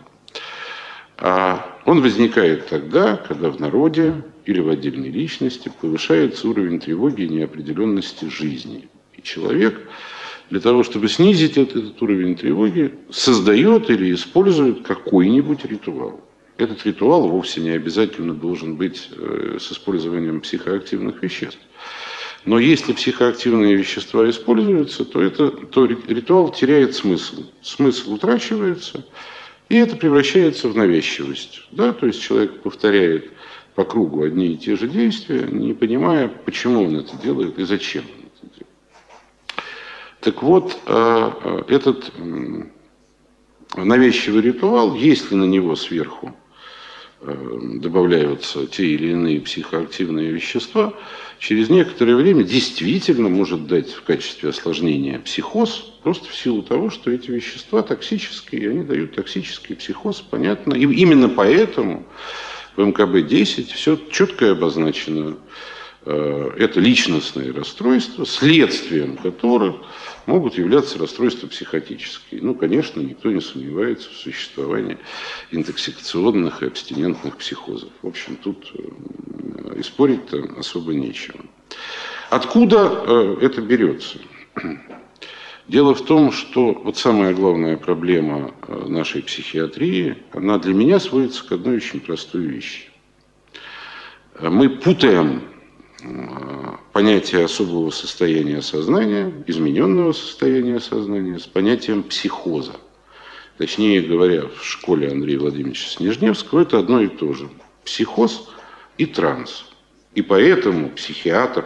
он возникает тогда, когда в народе или в отдельной личности повышается уровень тревоги и неопределенности жизни. И человек для того, чтобы снизить этот уровень тревоги, создает или использует какой-нибудь ритуал. Этот ритуал вовсе не обязательно должен быть с использованием психоактивных веществ. Но если психоактивные вещества используются, то ритуал теряет смысл. Смысл утрачивается, и это превращается в навязчивость. Да? То есть человек повторяет по кругу одни и те же действия, не понимая, почему он это делает и зачем он это делает. Так вот, этот навязчивый ритуал, если на него сверху добавляются те или иные психоактивные вещества, через некоторое время действительно может дать в качестве осложнения психоз, просто в силу того, что эти вещества токсические, и они дают токсический психоз, понятно. И именно поэтому в МКБ-10 все четко обозначено. Это личностные расстройства, следствием которых могут являться расстройства психотические. Конечно, никто не сомневается в существовании интоксикационных и абстинентных психозов. В общем, тут и спорить-то особо нечего. Откуда это берется? Дело в том, что самая главная проблема нашей психиатрии, она для меня сводится к одной очень простой вещи. Мы путаем понятие особого состояния сознания, измененного состояния сознания с понятием психоза. Точнее говоря, в школе Андрея Владимировича Снежневского это одно и то же. Психоз и транс. И поэтому психиатр,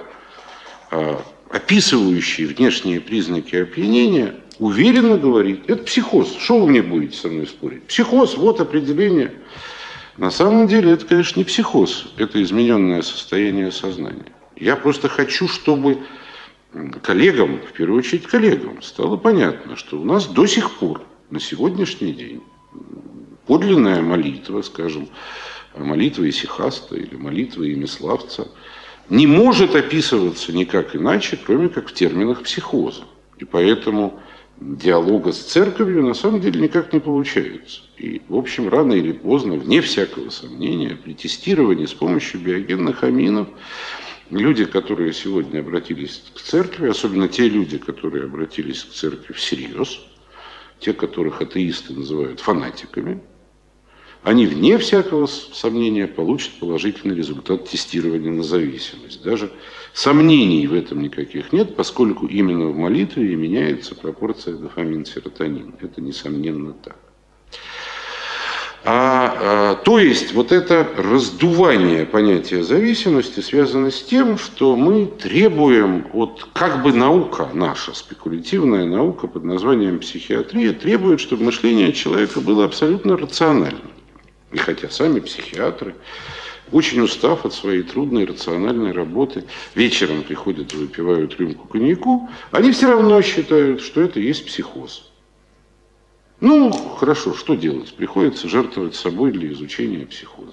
описывающий внешние признаки опьянения, уверенно говорит: это психоз. Что вы мне будете со мной спорить? Психоз, вот определение. На самом деле это, конечно, не психоз, это измененное состояние сознания. Я просто хочу, чтобы коллегам, в первую очередь коллегам, стало понятно, что у нас до сих пор, на сегодняшний день, подлинная молитва, скажем, молитва исихаста или молитва Имиславца, не может описываться никак иначе, кроме как в терминах психоза. И поэтому диалога с церковью на самом деле никак не получается. И, в общем, рано или поздно, вне всякого сомнения, при тестировании с помощью биогенных аминов люди, которые сегодня обратились к церкви, особенно те люди, которые обратились к церкви всерьез, те, которых атеисты называют фанатиками, они, вне всякого сомнения, получат положительный результат тестирования на зависимость. Даже сомнений в этом никаких нет, поскольку именно в молитве и меняется пропорция дофамин-серотонин. Это несомненно так. То есть вот это раздувание понятия зависимости связано с тем, что мы требуем, как бы наука наша, спекулятивная наука под названием психиатрия, требует, чтобы мышление человека было абсолютно рациональным. И хотя сами психиатры, очень устав от своей трудной рациональной работы, вечером приходят и выпивают рюмку коньяку, они все равно считают, что это и есть психоз. Ну, хорошо, что делать? Приходится жертвовать собой для изучения психоза.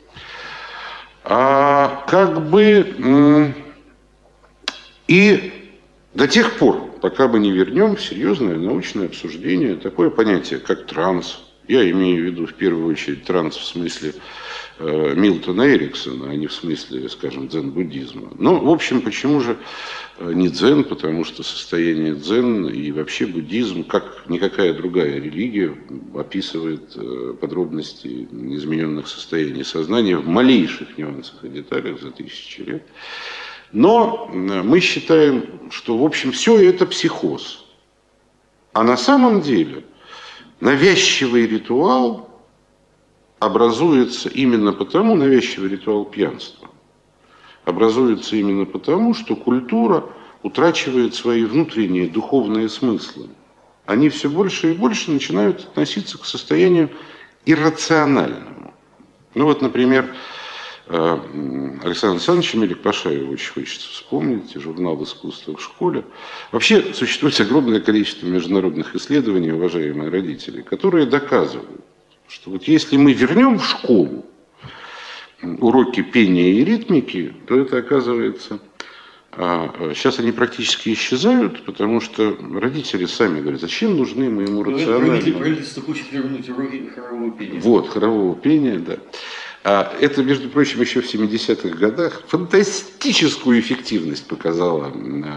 И до тех пор, пока мы не вернем в серьезное научное обсуждение такое понятие, как транс, я имею в виду в первую очередь транс в смысле Милтона Эриксона, а не в смысле, скажем, дзен-буддизма. Но, в общем, почему же не дзен? Потому что состояние дзен и вообще буддизм, как никакая другая религия, описывает подробности измененных состояний сознания в малейших нюансах и деталях за тысячи лет. Но мы считаем, что, в общем, все это психоз. А на самом деле навязчивый ритуал образуется именно потому, навязчивый ритуал пьянства, образуется именно потому, что культура утрачивает свои внутренние духовные смыслы. Они все больше и больше начинают относиться к состоянию иррациональному. Ну вот, например, Александр Александрович Мелик-Пашаева очень хочется вспомнить, журнал «Искусство в школе». Вообще существует огромное количество международных исследований, уважаемые родители, которые доказывают, что вот если мы вернем в школу уроки пения и ритмики, то это оказывается... Сейчас они практически исчезают, потому что родители сами говорят, зачем нужны моему рациональному... Правительство хочет вернуть уроки хорового пения. Вот, хорового пения, да. Это, между прочим, еще в 70-х годах фантастическую эффективность показала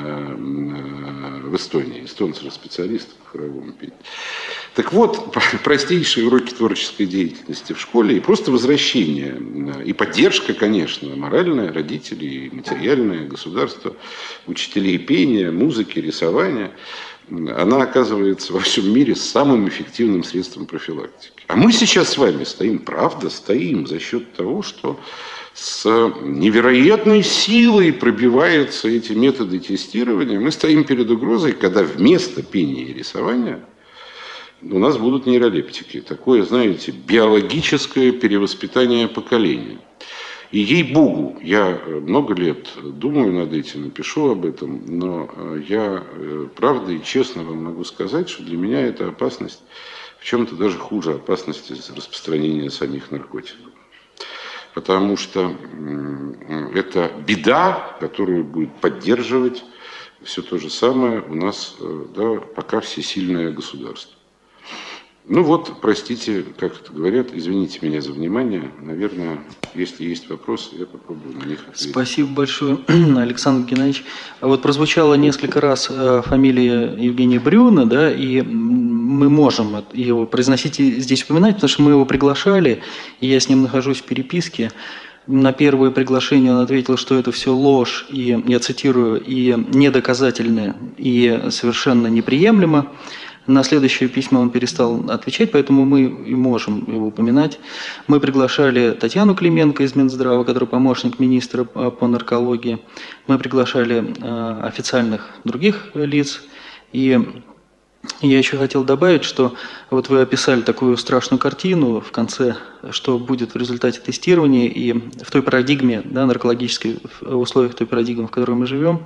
в Эстонии. Эстонцы же специалисты по хоровому пению. Так вот, простейшие уроки творческой деятельности в школе и просто возвращение, и поддержка, конечно, моральная, родителей, материальная, государства, учителей пения, музыки, рисования, она оказывается во всем мире самым эффективным средством профилактики. А мы сейчас с вами стоим, правда, стоим за счет того, что с невероятной силой пробиваются эти методы тестирования. Мы стоим перед угрозой, когда вместо пения и рисования у нас будут нейролептики. Такое, знаете, биологическое перевоспитание поколения. И ей-богу, я много лет думаю над этим и пишу об этом, но я правда и честно вам могу сказать, что для меня эта опасность в чем-то даже хуже опасности распространения самих наркотиков. Потому что это беда, которую будет поддерживать все то же самое у нас, да, пока всесильное государство. Ну вот, простите, как это говорят, извините меня за внимание. Наверное, если есть вопросы, я попробую на них ответить. Спасибо большое, Александр Геннадьевич. Вот прозвучала несколько раз фамилия Евгения Брюна, да, и мы можем его произносить и здесь упоминать, потому что мы его приглашали, и я с ним нахожусь в переписке. На первое приглашение он ответил, что это все ложь, и, я цитирую, и недоказательно, и совершенно неприемлемо. На следующее письмо он перестал отвечать, поэтому мы и можем его упоминать. Мы приглашали Татьяну Клименко из Минздрава, которая помощник министра по наркологии. Мы приглашали официальных других лиц. И я еще хотел добавить, что вот вы описали такую страшную картину в конце, что будет в результате тестирования и в той парадигме, да, наркологической, в условиях той парадигмы, в которой мы живем.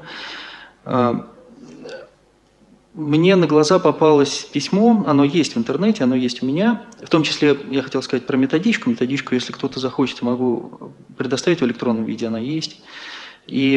Мне на глаза попалось письмо, оно есть в интернете, оно есть у меня. В том числе я хотел сказать про методичку. Методичку, если кто-то захочет, могу предоставить в электронном виде, она есть. И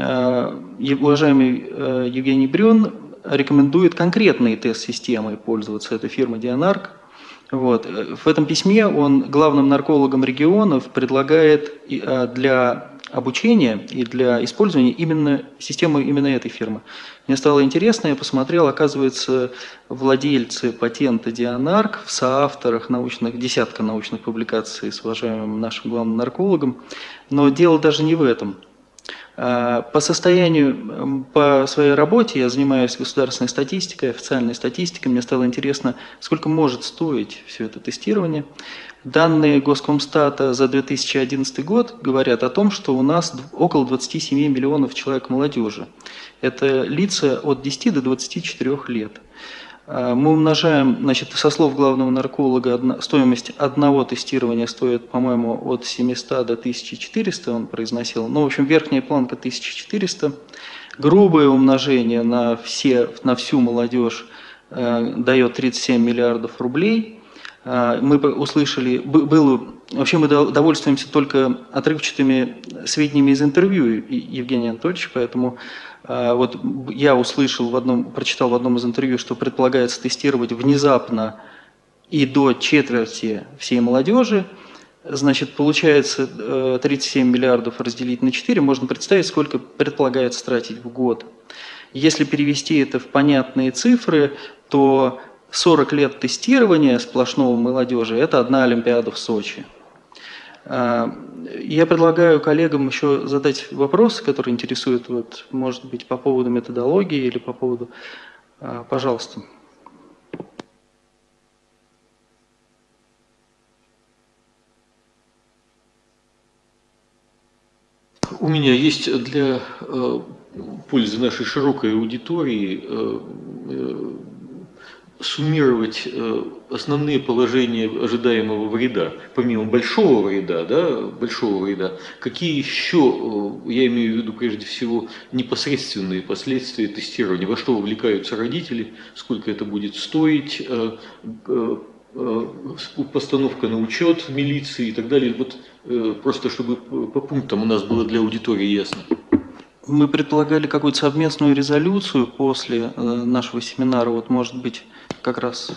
уважаемый Евгений Брюн рекомендует конкретные тест-системой пользоваться, это фирма Дианарк. Вот. В этом письме он главным наркологам регионов предлагает для обучения и для использования именно системы именно этой фирмы. Мне стало интересно, я посмотрел, оказывается, владельцы патента DiaNarc в соавторах десятка научных публикаций с уважаемым нашим главным наркологом, но дело даже не в этом. По состоянию, по своей работе я занимаюсь государственной статистикой, официальной статистикой. Мне стало интересно, сколько может стоить все это тестирование. Данные Госкомстата за 2011 год говорят о том, что у нас около 27 миллионов человек молодежи. Это лица от 10 до 24 лет. Мы умножаем, значит, со слов главного нарколога, стоимость одного тестирования стоит, по-моему, от 700 до 1400, он произносил. Ну, в общем, верхняя планка 1400. Грубое умножение на всю молодежь дает 37 миллиардов рублей. Мы услышали, вообще мы довольствуемся только отрывчатыми сведениями из интервью Евгения Анатольевича, поэтому вот я прочитал в одном из интервью, что предполагается тестировать внезапно и до четверти всей молодежи. Значит, получается 37 миллиардов разделить на 4, можно представить, сколько предполагается тратить в год. Если перевести это в понятные цифры, то 40 лет тестирования сплошного молодежи – это одна Олимпиада в Сочи. Я предлагаю коллегам еще задать вопросы, которые интересуют, вот, может быть, по поводу методологии или по поводу… Пожалуйста. У меня есть для пользы нашей широкой аудитории суммировать основные положения ожидаемого вреда, помимо большого вреда, какие еще, я имею в виду прежде всего непосредственные последствия тестирования, во что вовлекаются родители, сколько это будет стоить, постановка на учет в милиции и так далее, вот просто чтобы по пунктам у нас было для аудитории ясно. Мы предполагали какую-то совместную резолюцию после нашего семинара, вот может быть как раз…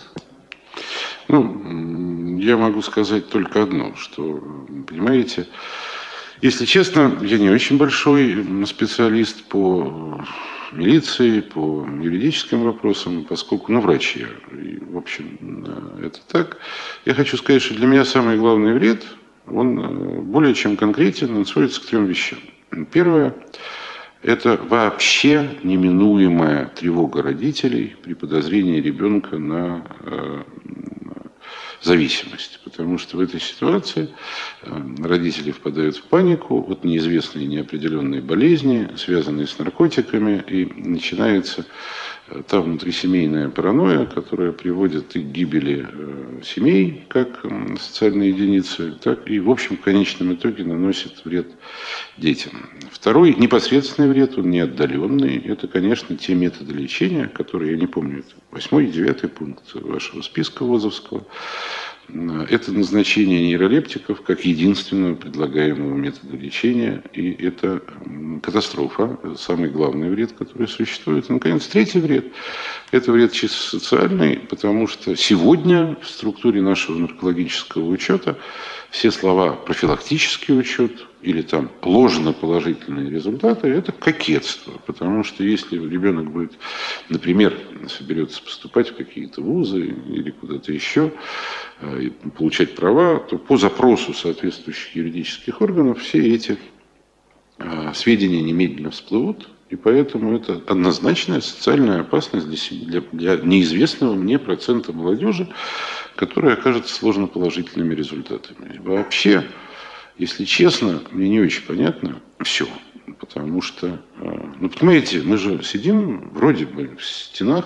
Ну, я могу сказать только одно, что, понимаете, если честно, я не очень большой специалист по милиции, по юридическим вопросам, поскольку, врач я, и, в общем, это так. Я хочу сказать, что для меня самый главный вред, он более чем конкретен, он сводится к 3 вещам. Первое – это вообще неминуемая тревога родителей при подозрении ребенка на зависимость. Потому что в этой ситуации родители впадают в панику от неизвестной и неопределенной болезни, связанной с наркотиками, и начинается та внутрисемейная паранойя, которая приводит и к гибели семей, как социальной единицы, так и, в общем, в конечном итоге наносит вред детям. Второй непосредственный вред, он не отдаленный, это, конечно, те методы лечения, которые, я не помню, это 8 и 9 пункт вашего списка ВОЗовского, это назначение нейролептиков как единственного предлагаемого метода лечения, и это катастрофа, самый главный вред, который существует. И, наконец, третий вред – это вред чисто социальный, потому что сегодня в структуре нашего наркологического учета все слова «профилактический учет» или там ложноположительные результаты – это кокетство. Потому что если ребенок будет, например, соберется поступать в какие-то вузы или куда-то еще, и получать права, то по запросу соответствующих юридических органов все эти сведения немедленно всплывут. И поэтому это однозначная социальная опасность для неизвестного мне процента молодежи, которая окажется сложноположительными результатами. Вообще, если честно, мне не очень понятно все. Потому что, понимаете, мы же сидим вроде бы в стенах,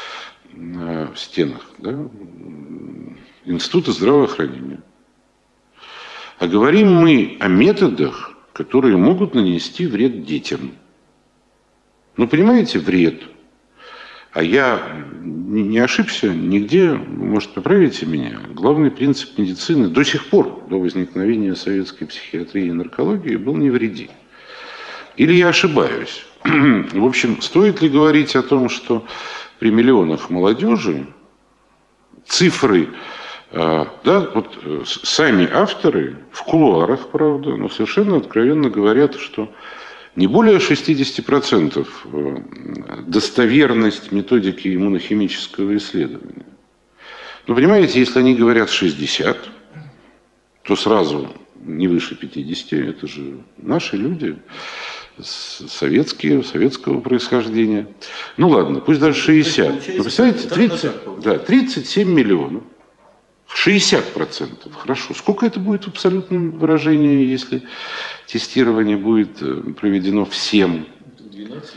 да, Института здравоохранения. А говорим мы о методах, которые могут нанести вред детям. Понимаете, вред. А я не ошибся нигде, может, поправите меня. Главный принцип медицины до сих пор, до возникновения советской психиатрии и наркологии, был «не вреди». Или я ошибаюсь? В общем, стоит ли говорить о том, что при миллионах молодежи цифры Да, вот сами авторы, в кулуарах, правда, но совершенно откровенно говорят, что не более 60% достоверность методики иммунохимического исследования. Но понимаете, если они говорят 60, то сразу не выше 50, это же наши люди, советские, советского происхождения. Ну ладно, пусть даже 60. Но представляете, 37 миллионов. 60%. Хорошо. Сколько это будет в абсолютном выражении, если тестирование будет проведено всем? 12.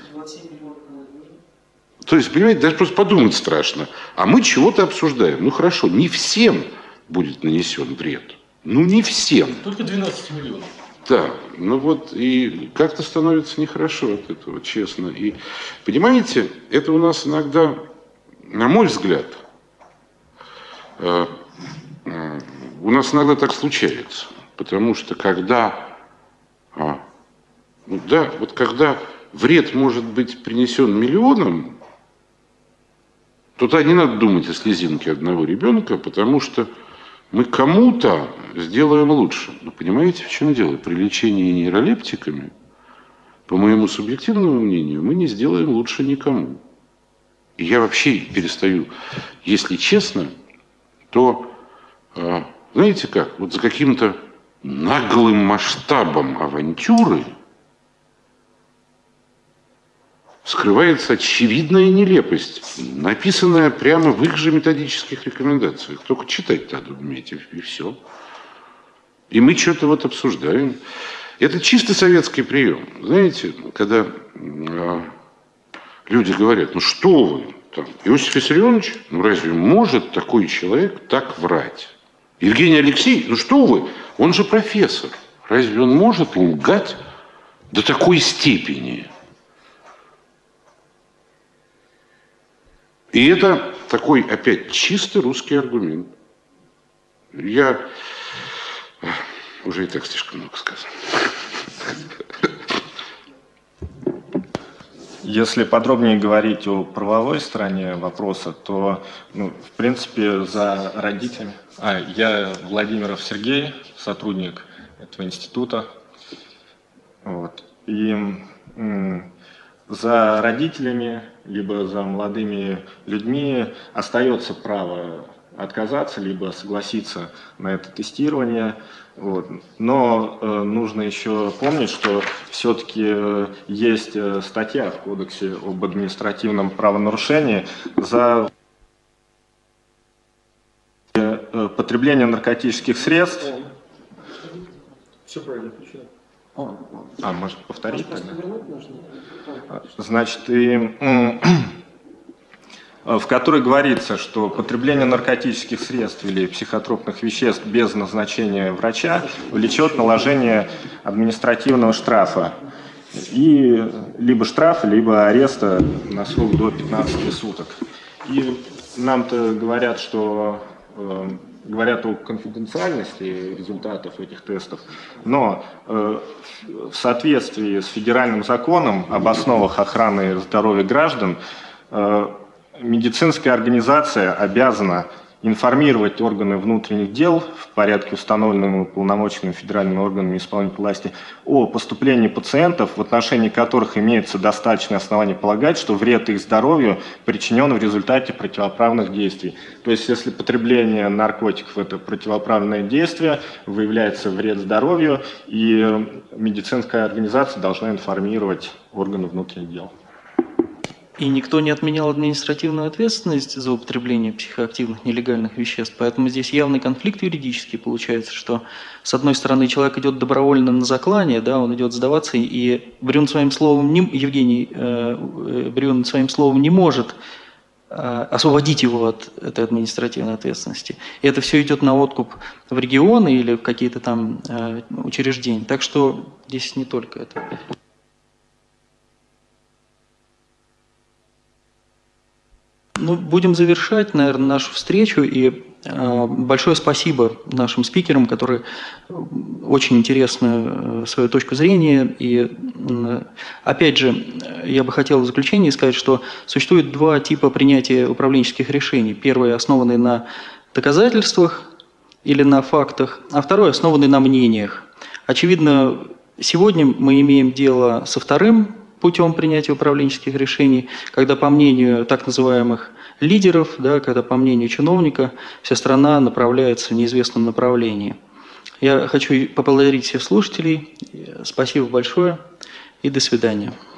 То есть, понимаете, даже просто подумать страшно. А мы чего-то обсуждаем. Ну хорошо, не всем будет нанесен вред. Ну не всем. Только 12 миллионов. Да, ну вот и как-то становится нехорошо от этого, честно. И понимаете, это у нас иногда, на мой взгляд, у нас иногда так случается. Потому что когда, когда вред может быть принесен миллионам, то тогда не надо думать о слезинке одного ребенка, потому что мы кому-то сделаем лучше. Но понимаете, в чем дело? При лечении нейролептиками, по моему субъективному мнению, мы не сделаем лучше никому. И я вообще перестаю, если честно, то, знаете как, вот за каким-то наглым масштабом авантюры скрывается очевидная нелепость, написанная прямо в их же методических рекомендациях. Только читать надо уметь, и все. И мы что-то вот обсуждаем. Это чисто советский прием. Знаете, когда люди говорят, ну что вы, там, Иосиф Виссарионович, ну разве может такой человек так врать? Евгений Алексеевич, ну что вы, он же профессор. Разве он может лгать до такой степени? И это такой, опять, чисто русский аргумент. Я уже и так слишком много сказал. Если подробнее говорить о правовой стороне вопроса, то, в принципе, за родителями... Я Владимиров Сергей, сотрудник этого института. Вот. И за родителями, либо за молодыми людьми остается право отказаться, либо согласиться на это тестирование. Вот. Но нужно еще помнить, что все-таки есть статья в Кодексе об административном правонарушении за потребление наркотических средств. Все правильно. Может повторить тогда? Значит, в которой говорится, что потребление наркотических средств или психотропных веществ без назначения врача влечет наложение административного штрафа. И либо штрафа, либо ареста на срок до 15 суток. И нам-то говорят, что говорят о конфиденциальности результатов этих тестов, но в соответствии с федеральным законом об основах охраны здоровья граждан медицинская организация обязана информировать органы внутренних дел в порядке, установленном уполномоченными федеральными органами исполнительной власти, о поступлении пациентов, в отношении которых имеется достаточное основание полагать, что вред их здоровью причинен в результате противоправных действий. То есть, если потребление наркотиков – это противоправное действие, выявляется вред здоровью, и медицинская организация должна информировать органы внутренних дел. И никто не отменял административную ответственность за употребление психоактивных нелегальных веществ, поэтому здесь явный конфликт юридический получается, что с одной стороны человек идет добровольно на заклание, да, он идет сдаваться, и Брюн своим словом Евгений Брюн своим словом не может освободить его от этой административной ответственности. И это все идет на откуп в регионы или в какие-то там учреждения. Так что здесь не только это. Ну, будем завершать, наверное, нашу встречу. И большое спасибо нашим спикерам, которые очень интересную свою точку зрения. И опять же, я бы хотел в заключение сказать, что существует два типа принятия управленческих решений. Первый, основанный на доказательствах или на фактах, а второй основанный на мнениях. Очевидно, сегодня мы имеем дело со вторым путем принятия управленческих решений, когда по мнению так называемых лидеров, да, когда по мнению чиновника вся страна направляется в неизвестном направлении. Я хочу поблагодарить всех слушателей. Спасибо большое и до свидания.